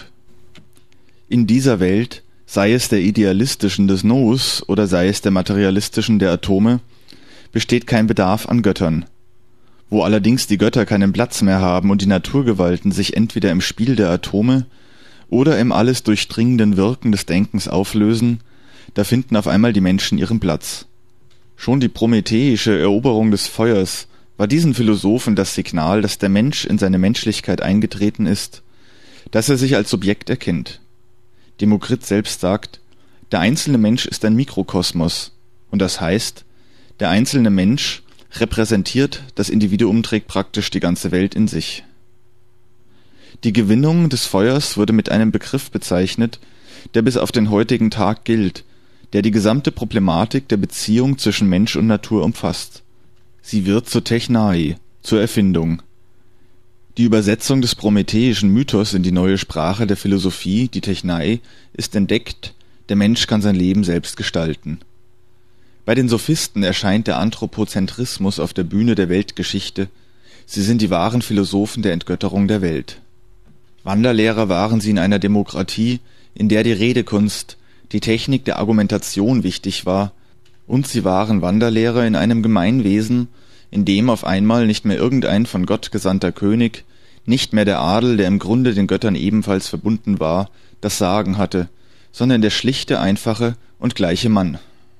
In dieser Welt, sei es der idealistischen des Nous oder sei es der materialistischen der Atome, besteht kein Bedarf an Göttern. Wo allerdings die Götter keinen Platz mehr haben und die Naturgewalten sich entweder im Spiel der Atome oder im alles durchdringenden Wirken des Denkens auflösen, da finden auf einmal die Menschen ihren Platz. Schon die prometheische Eroberung des Feuers war diesen Philosophen das Signal, dass der Mensch in seine Menschlichkeit eingetreten ist, dass er sich als Subjekt erkennt. Demokrit selbst sagt, der einzelne Mensch ist ein Mikrokosmos, und das heißt, der einzelne Mensch repräsentiert, das Individuum trägt praktisch die ganze Welt in sich. Die Gewinnung des Feuers wurde mit einem Begriff bezeichnet, der bis auf den heutigen Tag gilt, der die gesamte Problematik der Beziehung zwischen Mensch und Natur umfasst. Sie wird zur Technai, zur Erfindung. Die Übersetzung des prometheischen Mythos in die neue Sprache der Philosophie, die Technai, ist entdeckt, der Mensch kann sein Leben selbst gestalten. Bei den Sophisten erscheint der Anthropozentrismus auf der Bühne der Weltgeschichte, sie sind die wahren Philosophen der Entgötterung der Welt. Wanderlehrer waren sie in einer Demokratie, in der die Redekunst, die Technik der Argumentation wichtig war, und sie waren Wanderlehrer in einem Gemeinwesen, in dem auf einmal nicht mehr irgendein von Gott gesandter König, nicht mehr der Adel, der im Grunde den Göttern ebenfalls verbunden war, das Sagen hatte, sondern der schlichte, einfache und gleiche Mann.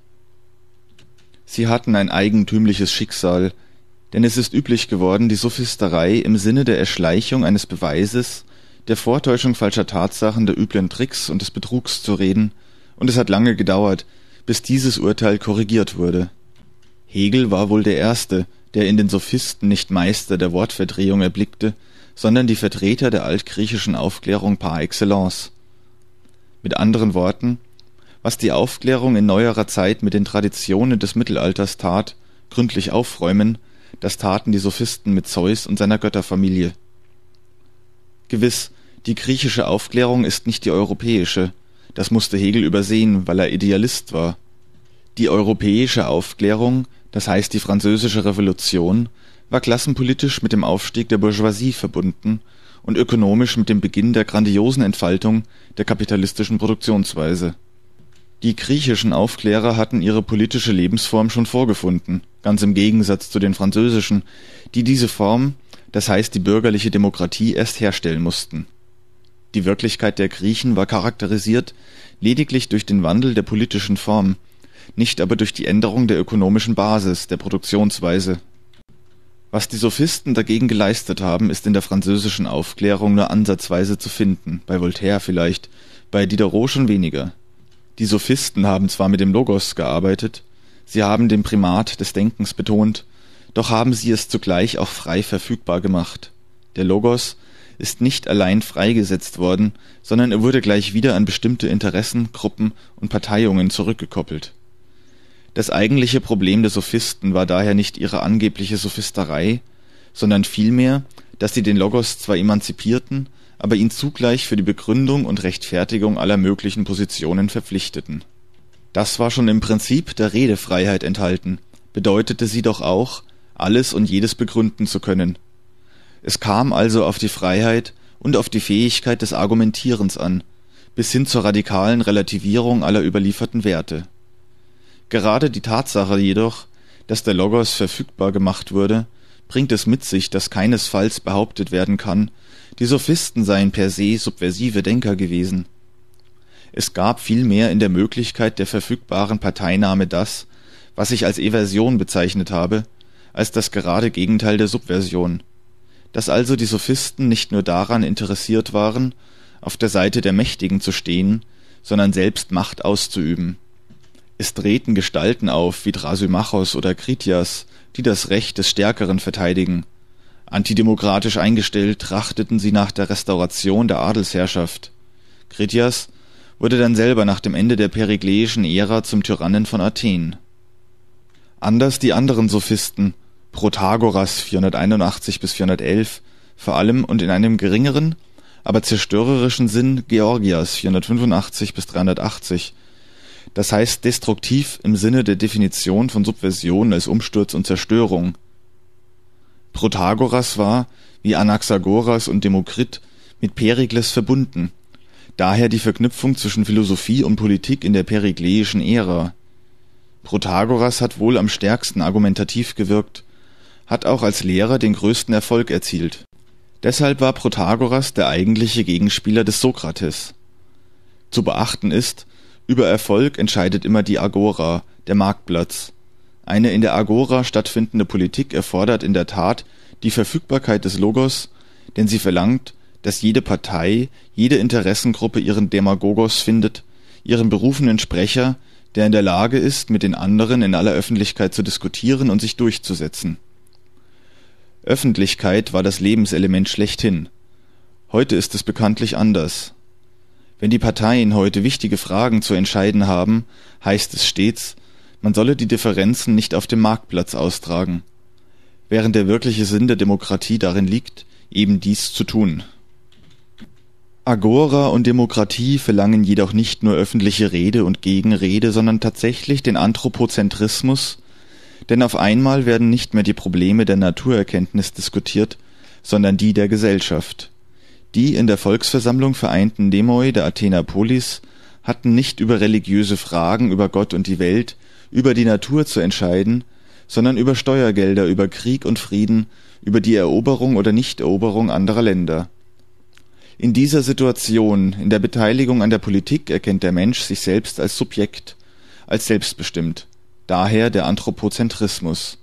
Sie hatten ein eigentümliches Schicksal, denn es ist üblich geworden, die Sophisterei im Sinne der Erschleichung eines Beweises, der Vortäuschung falscher Tatsachen, der üblen Tricks und des Betrugs zu reden, und es hat lange gedauert, bis dieses Urteil korrigiert wurde. Hegel war wohl der Erste, der in den Sophisten nicht Meister der Wortverdrehung erblickte, sondern die Vertreter der altgriechischen Aufklärung par excellence. Mit anderen Worten, was die Aufklärung in neuerer Zeit mit den Traditionen des Mittelalters tat, gründlich aufräumen, das taten die Sophisten mit Zeus und seiner Götterfamilie. Gewiss, die griechische Aufklärung ist nicht die europäische, das musste Hegel übersehen, weil er Idealist war. Die europäische Aufklärung, das heißt die französische Revolution, war klassenpolitisch mit dem Aufstieg der Bourgeoisie verbunden und ökonomisch mit dem Beginn der grandiosen Entfaltung der kapitalistischen Produktionsweise. Die griechischen Aufklärer hatten ihre politische Lebensform schon vorgefunden, ganz im Gegensatz zu den französischen, die diese Form, das heißt die bürgerliche Demokratie, erst herstellen mussten. Die Wirklichkeit der Griechen war charakterisiert lediglich durch den Wandel der politischen Form, nicht aber durch die Änderung der ökonomischen Basis, der Produktionsweise. Was die Sophisten dagegen geleistet haben, ist in der französischen Aufklärung nur ansatzweise zu finden, bei Voltaire vielleicht, bei Diderot schon weniger. Die Sophisten haben zwar mit dem Logos gearbeitet, sie haben den Primat des Denkens betont, doch haben sie es zugleich auch frei verfügbar gemacht. Der Logos ist nicht allein freigesetzt worden, sondern er wurde gleich wieder an bestimmte Interessen, Gruppen und Parteiungen zurückgekoppelt. Das eigentliche Problem der Sophisten war daher nicht ihre angebliche Sophisterei, sondern vielmehr, dass sie den Logos zwar emanzipierten, aber ihn zugleich für die Begründung und Rechtfertigung aller möglichen Positionen verpflichteten. Das war schon im Prinzip der Redefreiheit enthalten, bedeutete sie doch auch, alles und jedes begründen zu können. Es kam also auf die Freiheit und auf die Fähigkeit des Argumentierens an, bis hin zur radikalen Relativierung aller überlieferten Werte. Gerade die Tatsache jedoch, dass der Logos verfügbar gemacht wurde, bringt es mit sich, dass keinesfalls behauptet werden kann, die Sophisten seien per se subversive Denker gewesen. Es gab vielmehr in der Möglichkeit der verfügbaren Parteinahme das, was ich als Eversion bezeichnet habe, als das gerade Gegenteil der Subversion, dass also die Sophisten nicht nur daran interessiert waren, auf der Seite der Mächtigen zu stehen, sondern selbst Macht auszuüben. Es treten Gestalten auf wie Thrasymachos oder Kritias, die das Recht des Stärkeren verteidigen. Antidemokratisch eingestellt trachteten sie nach der Restauration der Adelsherrschaft. Kritias wurde dann selber nach dem Ende der perikleischen Ära zum Tyrannen von Athen. Anders die anderen Sophisten, Protagoras vierhunderteinundachtzig bis vierhundertelf, vor allem und in einem geringeren, aber zerstörerischen Sinn Georgias vierhundertfünfundachtzig bis dreihundertachtzig, das heißt destruktiv im Sinne der Definition von Subversion als Umsturz und Zerstörung. Protagoras war, wie Anaxagoras und Demokrit, mit Perikles verbunden, daher die Verknüpfung zwischen Philosophie und Politik in der perikleischen Ära. Protagoras hat wohl am stärksten argumentativ gewirkt, hat auch als Lehrer den größten Erfolg erzielt. Deshalb war Protagoras der eigentliche Gegenspieler des Sokrates. Zu beachten ist, über Erfolg entscheidet immer die Agora, der Marktplatz. Eine in der Agora stattfindende Politik erfordert in der Tat die Verfügbarkeit des Logos, denn sie verlangt, dass jede Partei, jede Interessengruppe ihren Demagogos findet, ihren berufenen Sprecher, der in der Lage ist, mit den anderen in aller Öffentlichkeit zu diskutieren und sich durchzusetzen. Öffentlichkeit war das Lebenselement schlechthin. Heute ist es bekanntlich anders. Wenn die Parteien heute wichtige Fragen zu entscheiden haben, heißt es stets, man solle die Differenzen nicht auf dem Marktplatz austragen, während der wirkliche Sinn der Demokratie darin liegt, eben dies zu tun. Agora und Demokratie verlangen jedoch nicht nur öffentliche Rede und Gegenrede, sondern tatsächlich den Anthropozentrismus, denn auf einmal werden nicht mehr die Probleme der Naturerkenntnis diskutiert, sondern die der Gesellschaft. Die in der Volksversammlung vereinten Demoi der Athener Polis hatten nicht über religiöse Fragen, über Gott und die Welt, über die Natur zu entscheiden, sondern über Steuergelder, über Krieg und Frieden, über die Eroberung oder Nichteroberung anderer Länder. In dieser Situation, in der Beteiligung an der Politik, erkennt der Mensch sich selbst als Subjekt, als selbstbestimmt, daher der Anthropozentrismus.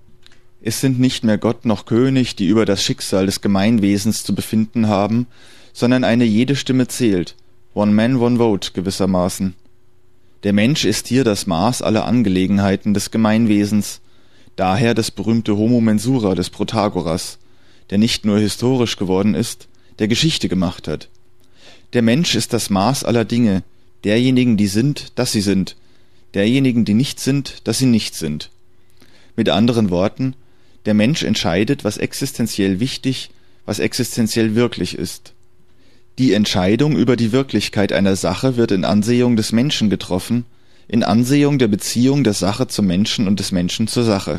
Es sind nicht mehr Gott noch König, die über das Schicksal des Gemeinwesens zu befinden haben, sondern eine jede Stimme zählt, one man, one vote gewissermaßen. Der Mensch ist hier das Maß aller Angelegenheiten des Gemeinwesens, daher das berühmte Homo mensura des Protagoras, der nicht nur historisch geworden ist, der Geschichte gemacht hat. Der Mensch ist das Maß aller Dinge, derjenigen, die sind, dass sie sind, derjenigen, die nicht sind, dass sie nicht sind. Mit anderen Worten, der Mensch entscheidet, was existenziell wichtig, was existenziell wirklich ist. Die Entscheidung über die Wirklichkeit einer Sache wird in Ansehung des Menschen getroffen, in Ansehung der Beziehung der Sache zum Menschen und des Menschen zur Sache.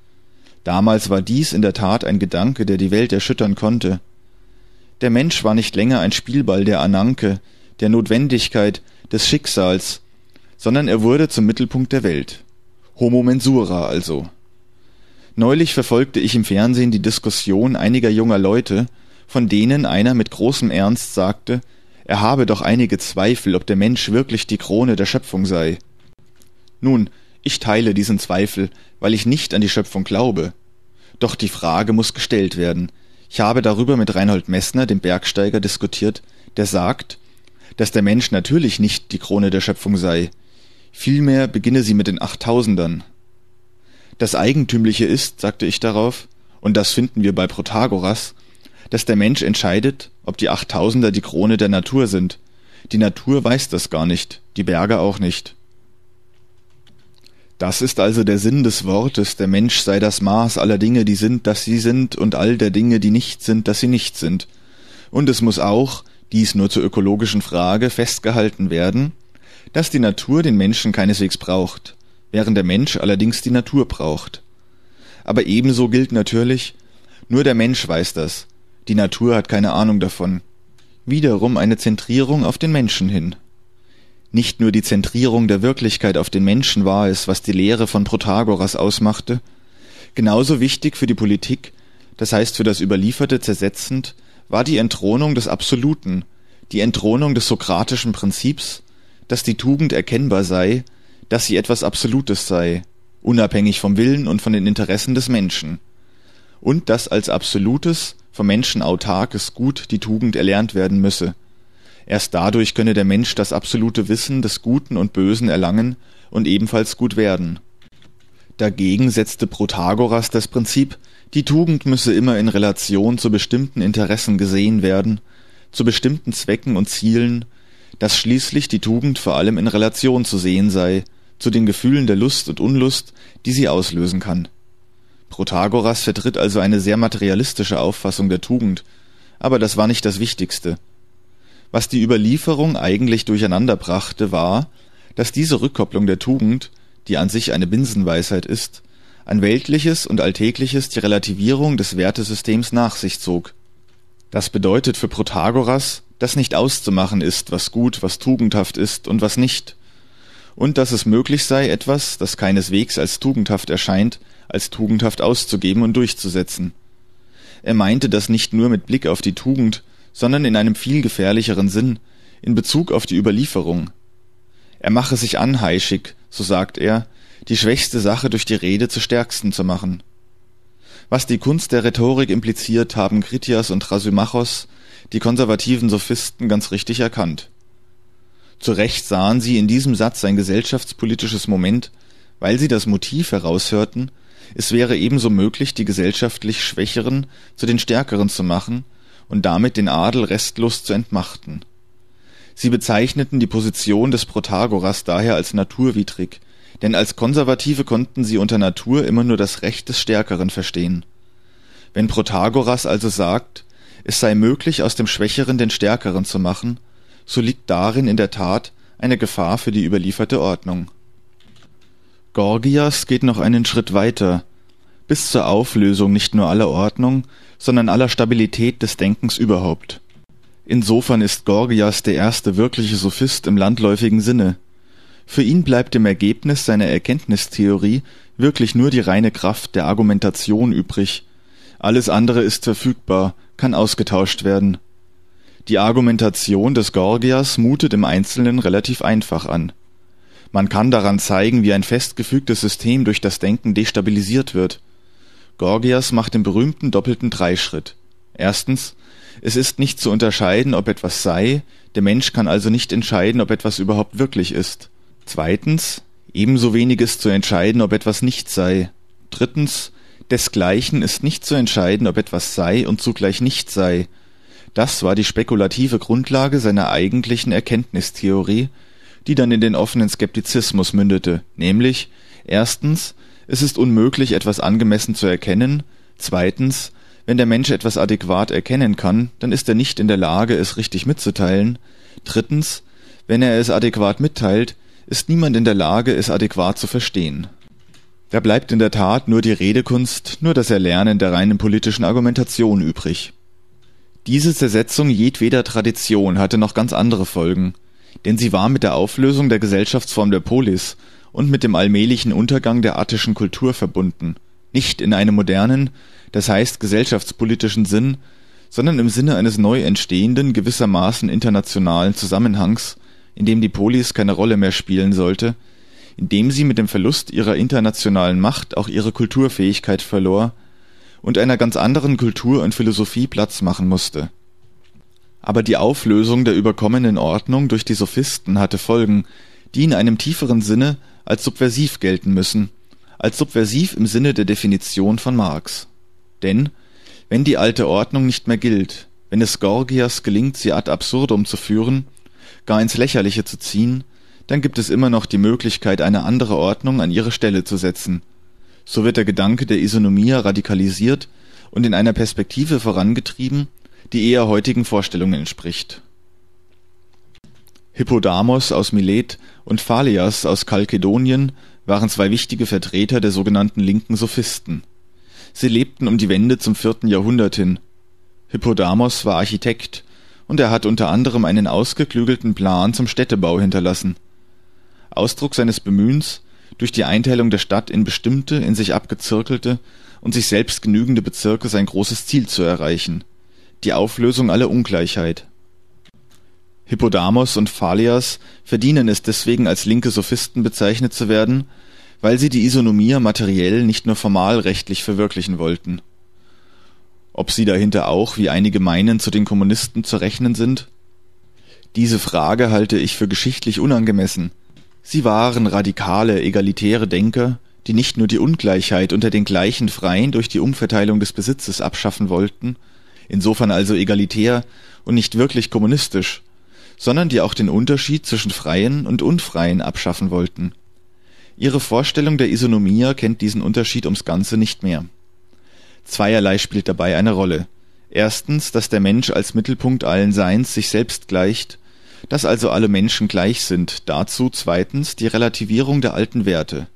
Damals war dies in der Tat ein Gedanke, der die Welt erschüttern konnte. Der Mensch war nicht länger ein Spielball der Ananke, der Notwendigkeit, des Schicksals, sondern er wurde zum Mittelpunkt der Welt. Homo mensura also. Neulich verfolgte ich im Fernsehen die Diskussion einiger junger Leute, von denen einer mit großem Ernst sagte, er habe doch einige Zweifel, ob der Mensch wirklich die Krone der Schöpfung sei. Nun, ich teile diesen Zweifel, weil ich nicht an die Schöpfung glaube. Doch die Frage muss gestellt werden. Ich habe darüber mit Reinhold Messner, dem Bergsteiger, diskutiert, der sagt, dass der Mensch natürlich nicht die Krone der Schöpfung sei. Vielmehr beginne sie mit den Achttausendern. Das Eigentümliche ist, sagte ich darauf, und das finden wir bei Protagoras, dass der Mensch entscheidet, ob die Achttausender die Krone der Natur sind. Die Natur weiß das gar nicht, die Berge auch nicht. Das ist also der Sinn des Wortes, der Mensch sei das Maß aller Dinge, die sind, dass sie sind, und all der Dinge, die nicht sind, dass sie nicht sind. Und es muss auch, dies nur zur ökologischen Frage, festgehalten werden, dass die Natur den Menschen keineswegs braucht, während der Mensch allerdings die Natur braucht. Aber ebenso gilt natürlich, nur der Mensch weiß das, die Natur hat keine Ahnung davon. Wiederum eine Zentrierung auf den Menschen hin. Nicht nur die Zentrierung der Wirklichkeit auf den Menschen war es, was die Lehre von Protagoras ausmachte, genauso wichtig für die Politik, das heißt für das Überlieferte zersetzend, war die Entthronung des Absoluten, die Entthronung des sokratischen Prinzips, dass die Tugend erkennbar sei, dass sie etwas Absolutes sei, unabhängig vom Willen und von den Interessen des Menschen, und dass als absolutes, vom Menschen autarkes Gut die Tugend erlernt werden müsse. Erst dadurch könne der Mensch das absolute Wissen des Guten und Bösen erlangen und ebenfalls gut werden. Dagegen setzte Protagoras das Prinzip, die Tugend müsse immer in Relation zu bestimmten Interessen gesehen werden, zu bestimmten Zwecken und Zielen, dass schließlich die Tugend vor allem in Relation zu sehen sei, zu den Gefühlen der Lust und Unlust, die sie auslösen kann. Protagoras vertritt also eine sehr materialistische Auffassung der Tugend, aber das war nicht das Wichtigste. Was die Überlieferung eigentlich durcheinander brachte, war, dass diese Rückkopplung der Tugend, die an sich eine Binsenweisheit ist, ein weltliches und alltägliches die Relativierung des Wertesystems nach sich zog. Das bedeutet für Protagoras, dass nicht auszumachen ist, was gut, was tugendhaft ist und was nicht, und dass es möglich sei, etwas, das keineswegs als tugendhaft erscheint, als tugendhaft auszugeben und durchzusetzen. Er meinte das nicht nur mit Blick auf die Tugend, sondern in einem viel gefährlicheren Sinn, in Bezug auf die Überlieferung. Er mache sich anheischig, so sagt er, die schwächste Sache durch die Rede zur stärksten zu machen. Was die Kunst der Rhetorik impliziert, haben Kritias und Thrasymachos, die konservativen Sophisten, ganz richtig erkannt. Zu Recht sahen sie in diesem Satz ein gesellschaftspolitisches Moment, weil sie das Motiv heraushörten, es wäre ebenso möglich, die gesellschaftlich Schwächeren zu den Stärkeren zu machen und damit den Adel restlos zu entmachten. Sie bezeichneten die Position des Protagoras daher als naturwidrig, denn als Konservative konnten sie unter Natur immer nur das Recht des Stärkeren verstehen. Wenn Protagoras also sagt, es sei möglich, aus dem Schwächeren den Stärkeren zu machen, so liegt darin in der Tat eine Gefahr für die überlieferte Ordnung. Gorgias geht noch einen Schritt weiter, bis zur Auflösung nicht nur aller Ordnung, sondern aller Stabilität des Denkens überhaupt. Insofern ist Gorgias der erste wirkliche Sophist im landläufigen Sinne. Für ihn bleibt im Ergebnis seiner Erkenntnistheorie wirklich nur die reine Kraft der Argumentation übrig. Alles andere ist verfügbar, kann ausgetauscht werden. Die Argumentation des Gorgias mutet im Einzelnen relativ einfach an. Man kann daran zeigen, wie ein festgefügtes System durch das Denken destabilisiert wird. Gorgias macht den berühmten doppelten Dreischritt. Erstens, es ist nicht zu unterscheiden, ob etwas sei, der Mensch kann also nicht entscheiden, ob etwas überhaupt wirklich ist. Zweitens, ebenso wenig ist zu entscheiden, ob etwas nicht sei. Drittens, desgleichen ist nicht zu entscheiden, ob etwas sei und zugleich nicht sei. Das war die spekulative Grundlage seiner eigentlichen Erkenntnistheorie, die dann in den offenen Skeptizismus mündete, nämlich erstens, es ist unmöglich, etwas angemessen zu erkennen, zweitens, wenn der Mensch etwas adäquat erkennen kann, dann ist er nicht in der Lage, es richtig mitzuteilen, drittens, wenn er es adäquat mitteilt, ist niemand in der Lage, es adäquat zu verstehen. Da bleibt in der Tat nur die Redekunst, nur das Erlernen der reinen politischen Argumentation übrig. Diese Zersetzung jedweder Tradition hatte noch ganz andere Folgen, denn sie war mit der Auflösung der Gesellschaftsform der Polis und mit dem allmählichen Untergang der attischen Kultur verbunden, nicht in einem modernen, das heißt gesellschaftspolitischen Sinn, sondern im Sinne eines neu entstehenden, gewissermaßen internationalen Zusammenhangs, in dem die Polis keine Rolle mehr spielen sollte, indem sie mit dem Verlust ihrer internationalen Macht auch ihre Kulturfähigkeit verlor und einer ganz anderen Kultur und Philosophie Platz machen musste. Aber die Auflösung der überkommenen Ordnung durch die Sophisten hatte Folgen, die in einem tieferen Sinne als subversiv gelten müssen, als subversiv im Sinne der Definition von Marx. Denn, wenn die alte Ordnung nicht mehr gilt, wenn es Gorgias gelingt, sie ad absurdum zu führen, gar ins Lächerliche zu ziehen, dann gibt es immer noch die Möglichkeit, eine andere Ordnung an ihre Stelle zu setzen. So wird der Gedanke der Isonomia radikalisiert und in einer Perspektive vorangetrieben, die eher heutigen Vorstellungen entspricht. Hippodamos aus Milet und Phalias aus Chalkedonien waren zwei wichtige Vertreter der sogenannten linken Sophisten. Sie lebten um die Wende zum vierten Jahrhundert hin. Hippodamos war Architekt und er hat unter anderem einen ausgeklügelten Plan zum Städtebau hinterlassen. Ausdruck seines Bemühens, durch die Einteilung der Stadt in bestimmte, in sich abgezirkelte und sich selbst genügende Bezirke sein großes Ziel zu erreichen: die Auflösung aller Ungleichheit. Hippodamos und Phalias verdienen es deswegen, als linke Sophisten bezeichnet zu werden, weil sie die Isonomia materiell nicht nur formalrechtlich verwirklichen wollten. Ob sie dahinter auch, wie einige meinen, zu den Kommunisten zu rechnen sind? Diese Frage halte ich für geschichtlich unangemessen. Sie waren radikale, egalitäre Denker, die nicht nur die Ungleichheit unter den gleichen Freien durch die Umverteilung des Besitzes abschaffen wollten, insofern also egalitär und nicht wirklich kommunistisch, sondern die auch den Unterschied zwischen Freien und Unfreien abschaffen wollten. Ihre Vorstellung der Isonomia kennt diesen Unterschied ums Ganze nicht mehr. Zweierlei spielt dabei eine Rolle. Erstens, dass der Mensch als Mittelpunkt allen Seins sich selbst gleicht, dass also alle Menschen gleich sind, dazu zweitens die Relativierung der alten Werte.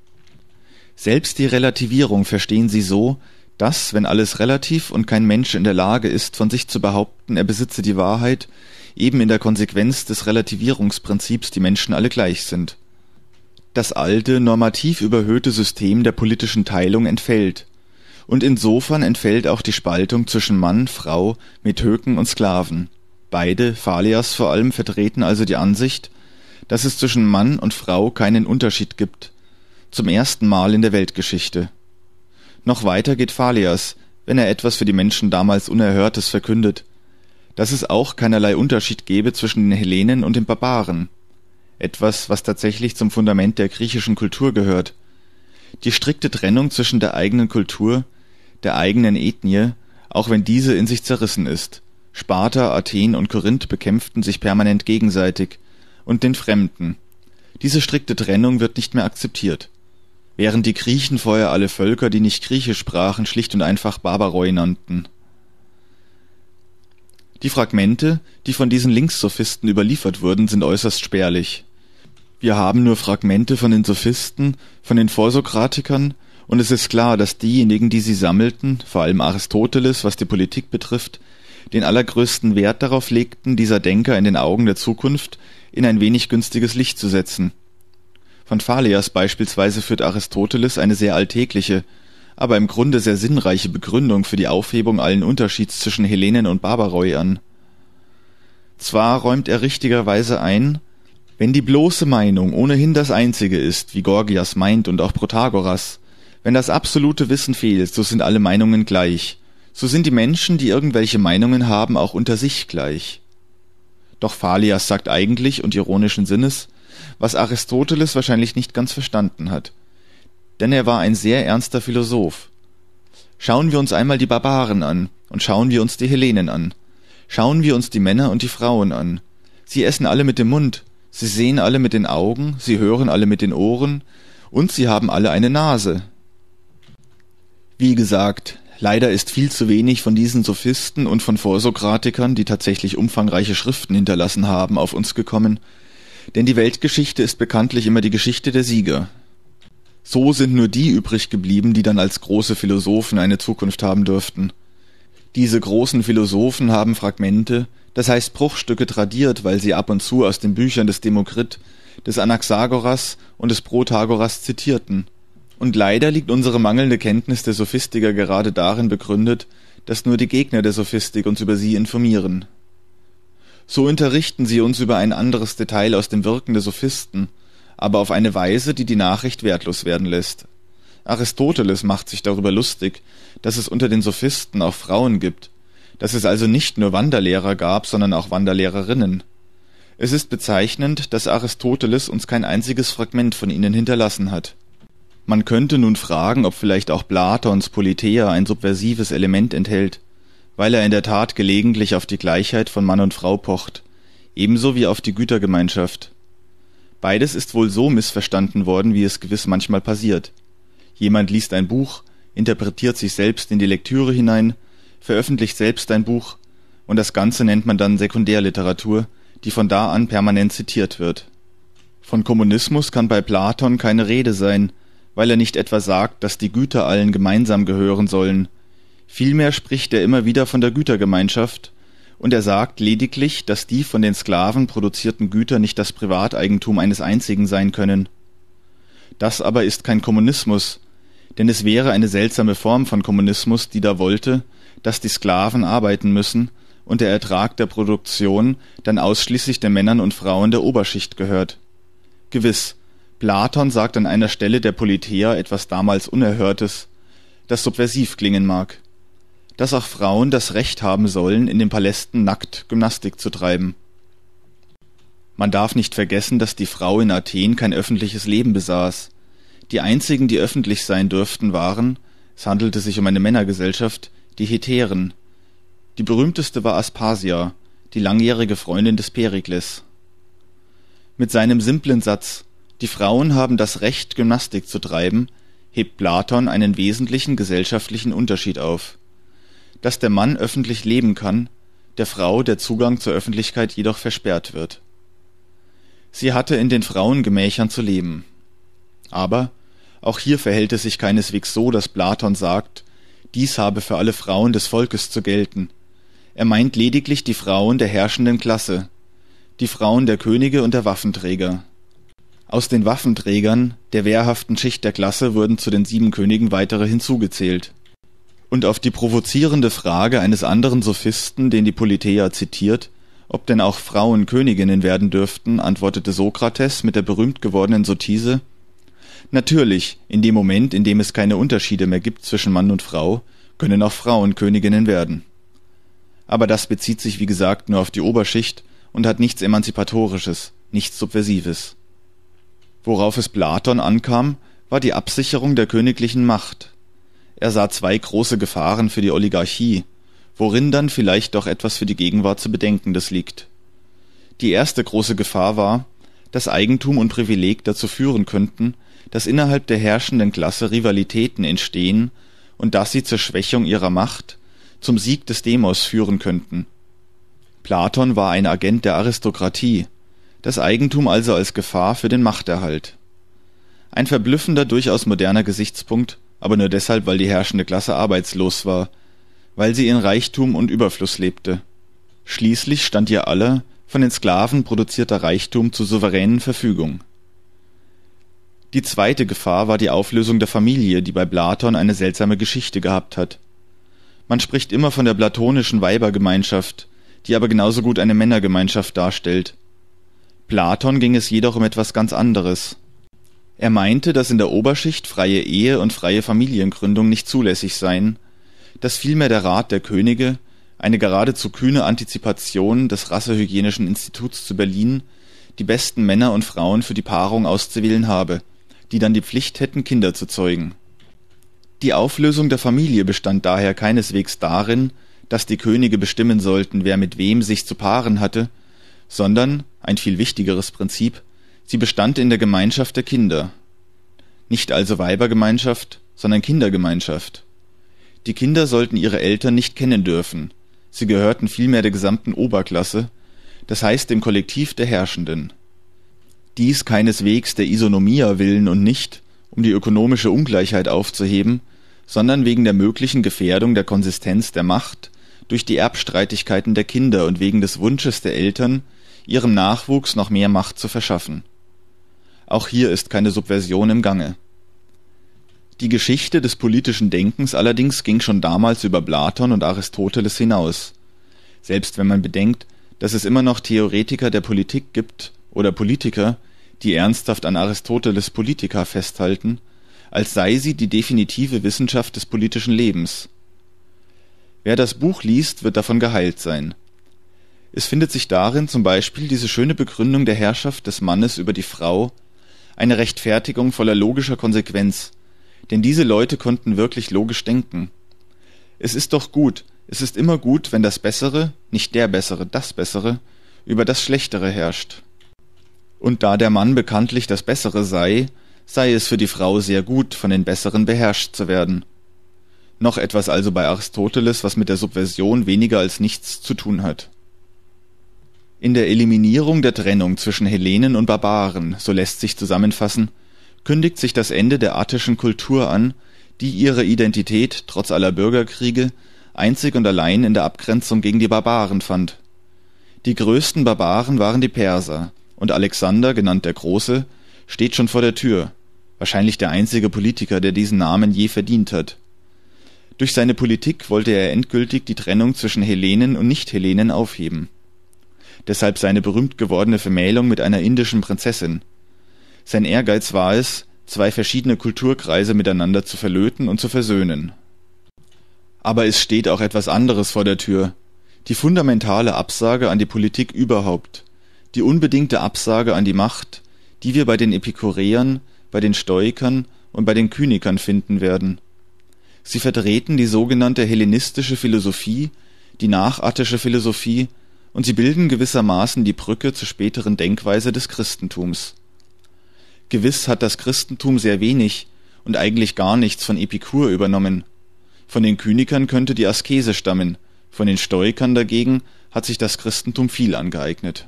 Selbst die Relativierung verstehen sie so, dass, wenn alles relativ und kein Mensch in der Lage ist, von sich zu behaupten, er besitze die Wahrheit, eben in der Konsequenz des Relativierungsprinzips die Menschen alle gleich sind. Das alte, normativ überhöhte System der politischen Teilung entfällt, und insofern entfällt auch die Spaltung zwischen Mann, Frau, Methöken und Sklaven. Beide, Phalias vor allem, vertreten also die Ansicht, dass es zwischen Mann und Frau keinen Unterschied gibt, zum ersten Mal in der Weltgeschichte. Noch weiter geht Phalias, wenn er etwas für die Menschen damals Unerhörtes verkündet, dass es auch keinerlei Unterschied gebe zwischen den Hellenen und den Barbaren, etwas, was tatsächlich zum Fundament der griechischen Kultur gehört. Die strikte Trennung zwischen der eigenen Kultur, der eigenen Ethnie, auch wenn diese in sich zerrissen ist. Sparta, Athen und Korinth bekämpften sich permanent gegenseitig und den Fremden. Diese strikte Trennung wird nicht mehr akzeptiert. Während die Griechen vorher alle Völker, die nicht Griechisch sprachen, schlicht und einfach Barbaroi nannten. Die Fragmente, die von diesen Linkssophisten überliefert wurden, sind äußerst spärlich. Wir haben nur Fragmente von den Sophisten, von den Vorsokratikern, und es ist klar, dass diejenigen, die sie sammelten, vor allem Aristoteles, was die Politik betrifft, den allergrößten Wert darauf legten, dieser Denker in den Augen der Zukunft in ein wenig günstiges Licht zu setzen. Von Phalias beispielsweise führt Aristoteles eine sehr alltägliche, aber im Grunde sehr sinnreiche Begründung für die Aufhebung allen Unterschieds zwischen Hellenen und Barbaroi an. Zwar räumt er richtigerweise ein, wenn die bloße Meinung ohnehin das Einzige ist, wie Gorgias meint und auch Protagoras, wenn das absolute Wissen fehlt, so sind alle Meinungen gleich, so sind die Menschen, die irgendwelche Meinungen haben, auch unter sich gleich. Doch Phalias sagt eigentlich und ironischen Sinnes, was Aristoteles wahrscheinlich nicht ganz verstanden hat. Denn er war ein sehr ernster Philosoph. Schauen wir uns einmal die Barbaren an und schauen wir uns die Hellenen an. Schauen wir uns die Männer und die Frauen an. Sie essen alle mit dem Mund, sie sehen alle mit den Augen, sie hören alle mit den Ohren und sie haben alle eine Nase. Wie gesagt, leider ist viel zu wenig von diesen Sophisten und von Vorsokratikern, die tatsächlich umfangreiche Schriften hinterlassen haben, auf uns gekommen, denn die Weltgeschichte ist bekanntlich immer die Geschichte der Sieger. So sind nur die übrig geblieben, die dann als große Philosophen eine Zukunft haben dürften. Diese großen Philosophen haben Fragmente, das heißt Bruchstücke tradiert, weil sie ab und zu aus den Büchern des Demokrit, des Anaxagoras und des Protagoras zitierten. Und leider liegt unsere mangelnde Kenntnis der Sophistiker gerade darin begründet, dass nur die Gegner der Sophistik uns über sie informieren. So unterrichten sie uns über ein anderes Detail aus dem Wirken der Sophisten, aber auf eine Weise, die die Nachricht wertlos werden lässt. Aristoteles macht sich darüber lustig, dass es unter den Sophisten auch Frauen gibt, dass es also nicht nur Wanderlehrer gab, sondern auch Wanderlehrerinnen. Es ist bezeichnend, dass Aristoteles uns kein einziges Fragment von ihnen hinterlassen hat. Man könnte nun fragen, ob vielleicht auch Platons Politeia ein subversives Element enthält, weil er in der Tat gelegentlich auf die Gleichheit von Mann und Frau pocht, ebenso wie auf die Gütergemeinschaft. Beides ist wohl so missverstanden worden, wie es gewiss manchmal passiert. Jemand liest ein Buch, interpretiert sich selbst in die Lektüre hinein, veröffentlicht selbst ein Buch, und das Ganze nennt man dann Sekundärliteratur, die von da an permanent zitiert wird. Von Kommunismus kann bei Platon keine Rede sein, weil er nicht etwa sagt, dass die Güter allen gemeinsam gehören sollen. Vielmehr spricht er immer wieder von der Gütergemeinschaft und er sagt lediglich, dass die von den Sklaven produzierten Güter nicht das Privateigentum eines einzigen sein können. Das aber ist kein Kommunismus, denn es wäre eine seltsame Form von Kommunismus, die da wollte, dass die Sklaven arbeiten müssen und der Ertrag der Produktion dann ausschließlich den Männern und Frauen der Oberschicht gehört. Gewiss, Platon sagt an einer Stelle der Politeia etwas damals Unerhörtes, das subversiv klingen mag, dass auch Frauen das Recht haben sollen, in den Palästen nackt Gymnastik zu treiben. Man darf nicht vergessen, dass die Frau in Athen kein öffentliches Leben besaß. Die einzigen, die öffentlich sein dürften, waren, es handelte sich um eine Männergesellschaft, die Hetären. Die berühmteste war Aspasia, die langjährige Freundin des Perikles. Mit seinem simplen Satz, die Frauen haben das Recht, Gymnastik zu treiben, hebt Platon einen wesentlichen gesellschaftlichen Unterschied auf. Dass der Mann öffentlich leben kann, der Frau der Zugang zur Öffentlichkeit jedoch versperrt wird. Sie hatte in den Frauengemächern zu leben. Aber auch hier verhält es sich keineswegs so, dass Platon sagt, dies habe für alle Frauen des Volkes zu gelten. Er meint lediglich die Frauen der herrschenden Klasse, die Frauen der Könige und der Waffenträger. Aus den Waffenträgern, der wehrhaften Schicht der Klasse, wurden zu den sieben Königen weitere hinzugezählt. Und auf die provozierende Frage eines anderen Sophisten, den die Politeia zitiert, ob denn auch Frauen Königinnen werden dürften, antwortete Sokrates mit der berühmt gewordenen Sottise: Natürlich, in dem Moment, in dem es keine Unterschiede mehr gibt zwischen Mann und Frau, können auch Frauen Königinnen werden. Aber das bezieht sich, wie gesagt, nur auf die Oberschicht und hat nichts Emanzipatorisches, nichts Subversives. Worauf es Platon ankam, war die Absicherung der königlichen Macht. Er sah zwei große Gefahren für die Oligarchie, worin dann vielleicht doch etwas für die Gegenwart zu Bedenkendes liegt. Die erste große Gefahr war, dass Eigentum und Privileg dazu führen könnten, dass innerhalb der herrschenden Klasse Rivalitäten entstehen und dass sie zur Schwächung ihrer Macht, zum Sieg des Demos führen könnten. Platon war ein Agent der Aristokratie, das Eigentum also als Gefahr für den Machterhalt. Ein verblüffender, durchaus moderner Gesichtspunkt, aber nur deshalb, weil die herrschende Klasse arbeitslos war, weil sie in Reichtum und Überfluss lebte. Schließlich stand ihr aller, von den Sklaven produzierter Reichtum zur souveränen Verfügung. Die zweite Gefahr war die Auflösung der Familie, die bei Platon eine seltsame Geschichte gehabt hat. Man spricht immer von der platonischen Weibergemeinschaft, die aber genauso gut eine Männergemeinschaft darstellt. Platon ging es jedoch um etwas ganz anderes. Er meinte, dass in der Oberschicht freie Ehe und freie Familiengründung nicht zulässig seien, dass vielmehr der Rat der Könige, eine geradezu kühne Antizipation des Rassehygienischen Instituts zu Berlin, die besten Männer und Frauen für die Paarung auszuwählen habe, die dann die Pflicht hätten, Kinder zu zeugen. Die Auflösung der Familie bestand daher keineswegs darin, dass die Könige bestimmen sollten, wer mit wem sich zu paaren hatte, sondern, ein viel wichtigeres Prinzip, sie bestand in der Gemeinschaft der Kinder. Nicht also Weibergemeinschaft, sondern Kindergemeinschaft. Die Kinder sollten ihre Eltern nicht kennen dürfen, sie gehörten vielmehr der gesamten Oberklasse, das heißt dem Kollektiv der Herrschenden. Dies keineswegs der Isonomia willen und nicht, um die ökonomische Ungleichheit aufzuheben, sondern wegen der möglichen Gefährdung der Konsistenz der Macht durch die Erbstreitigkeiten der Kinder und wegen des Wunsches der Eltern, ihrem Nachwuchs noch mehr Macht zu verschaffen. Auch hier ist keine Subversion im Gange. Die Geschichte des politischen Denkens allerdings ging schon damals über Platon und Aristoteles hinaus. Selbst wenn man bedenkt, dass es immer noch Theoretiker der Politik gibt oder Politiker, die ernsthaft an Aristoteles Politica festhalten, als sei sie die definitive Wissenschaft des politischen Lebens. Wer das Buch liest, wird davon geheilt sein. Es findet sich darin zum Beispiel diese schöne Begründung der Herrschaft des Mannes über die Frau, eine Rechtfertigung voller logischer Konsequenz, denn diese Leute konnten wirklich logisch denken. Es ist doch gut, es ist immer gut, wenn das Bessere, nicht der Bessere, das Bessere, über das Schlechtere herrscht. Und da der Mann bekanntlich das Bessere sei, sei es für die Frau sehr gut, von den Besseren beherrscht zu werden. Noch etwas also bei Aristoteles, was mit der Subversion weniger als nichts zu tun hat. In der Eliminierung der Trennung zwischen Hellenen und Barbaren, so lässt sich zusammenfassen, kündigt sich das Ende der attischen Kultur an, die ihre Identität, trotz aller Bürgerkriege, einzig und allein in der Abgrenzung gegen die Barbaren fand. Die größten Barbaren waren die Perser, und Alexander, genannt der Große, steht schon vor der Tür, wahrscheinlich der einzige Politiker, der diesen Namen je verdient hat. Durch seine Politik wollte er endgültig die Trennung zwischen Hellenen und Nicht-Hellenen aufheben. Deshalb seine berühmt gewordene Vermählung mit einer indischen Prinzessin. Sein Ehrgeiz war es, zwei verschiedene Kulturkreise miteinander zu verlöten und zu versöhnen. Aber es steht auch etwas anderes vor der Tür. Die fundamentale Absage an die Politik überhaupt. Die unbedingte Absage an die Macht, die wir bei den Epikureern, bei den Stoikern und bei den Kynikern finden werden. Sie vertreten die sogenannte hellenistische Philosophie, die nachattische Philosophie, und sie bilden gewissermaßen die Brücke zur späteren Denkweise des Christentums. Gewiss hat das Christentum sehr wenig und eigentlich gar nichts von Epikur übernommen. Von den Kynikern könnte die Askese stammen, von den Stoikern dagegen hat sich das Christentum viel angeeignet.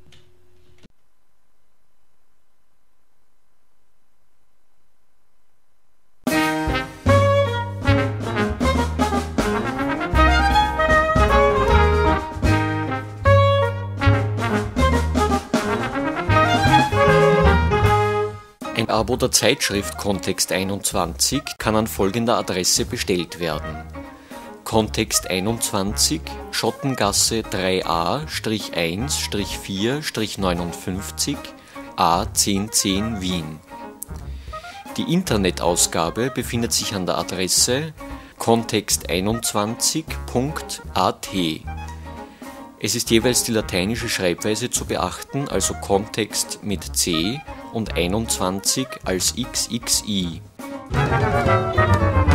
Ein Abo der Zeitschrift Kontext einundzwanzig kann an folgender Adresse bestellt werden: Kontext einundzwanzig, Schottengasse drei a eins vier neunundfünfzig A zehn zehn Wien. Die Internetausgabe befindet sich an der Adresse kontext einundzwanzig punkt a t. Es ist jeweils die lateinische Schreibweise zu beachten, also Kontext mit C und einundzwanzig als X X I.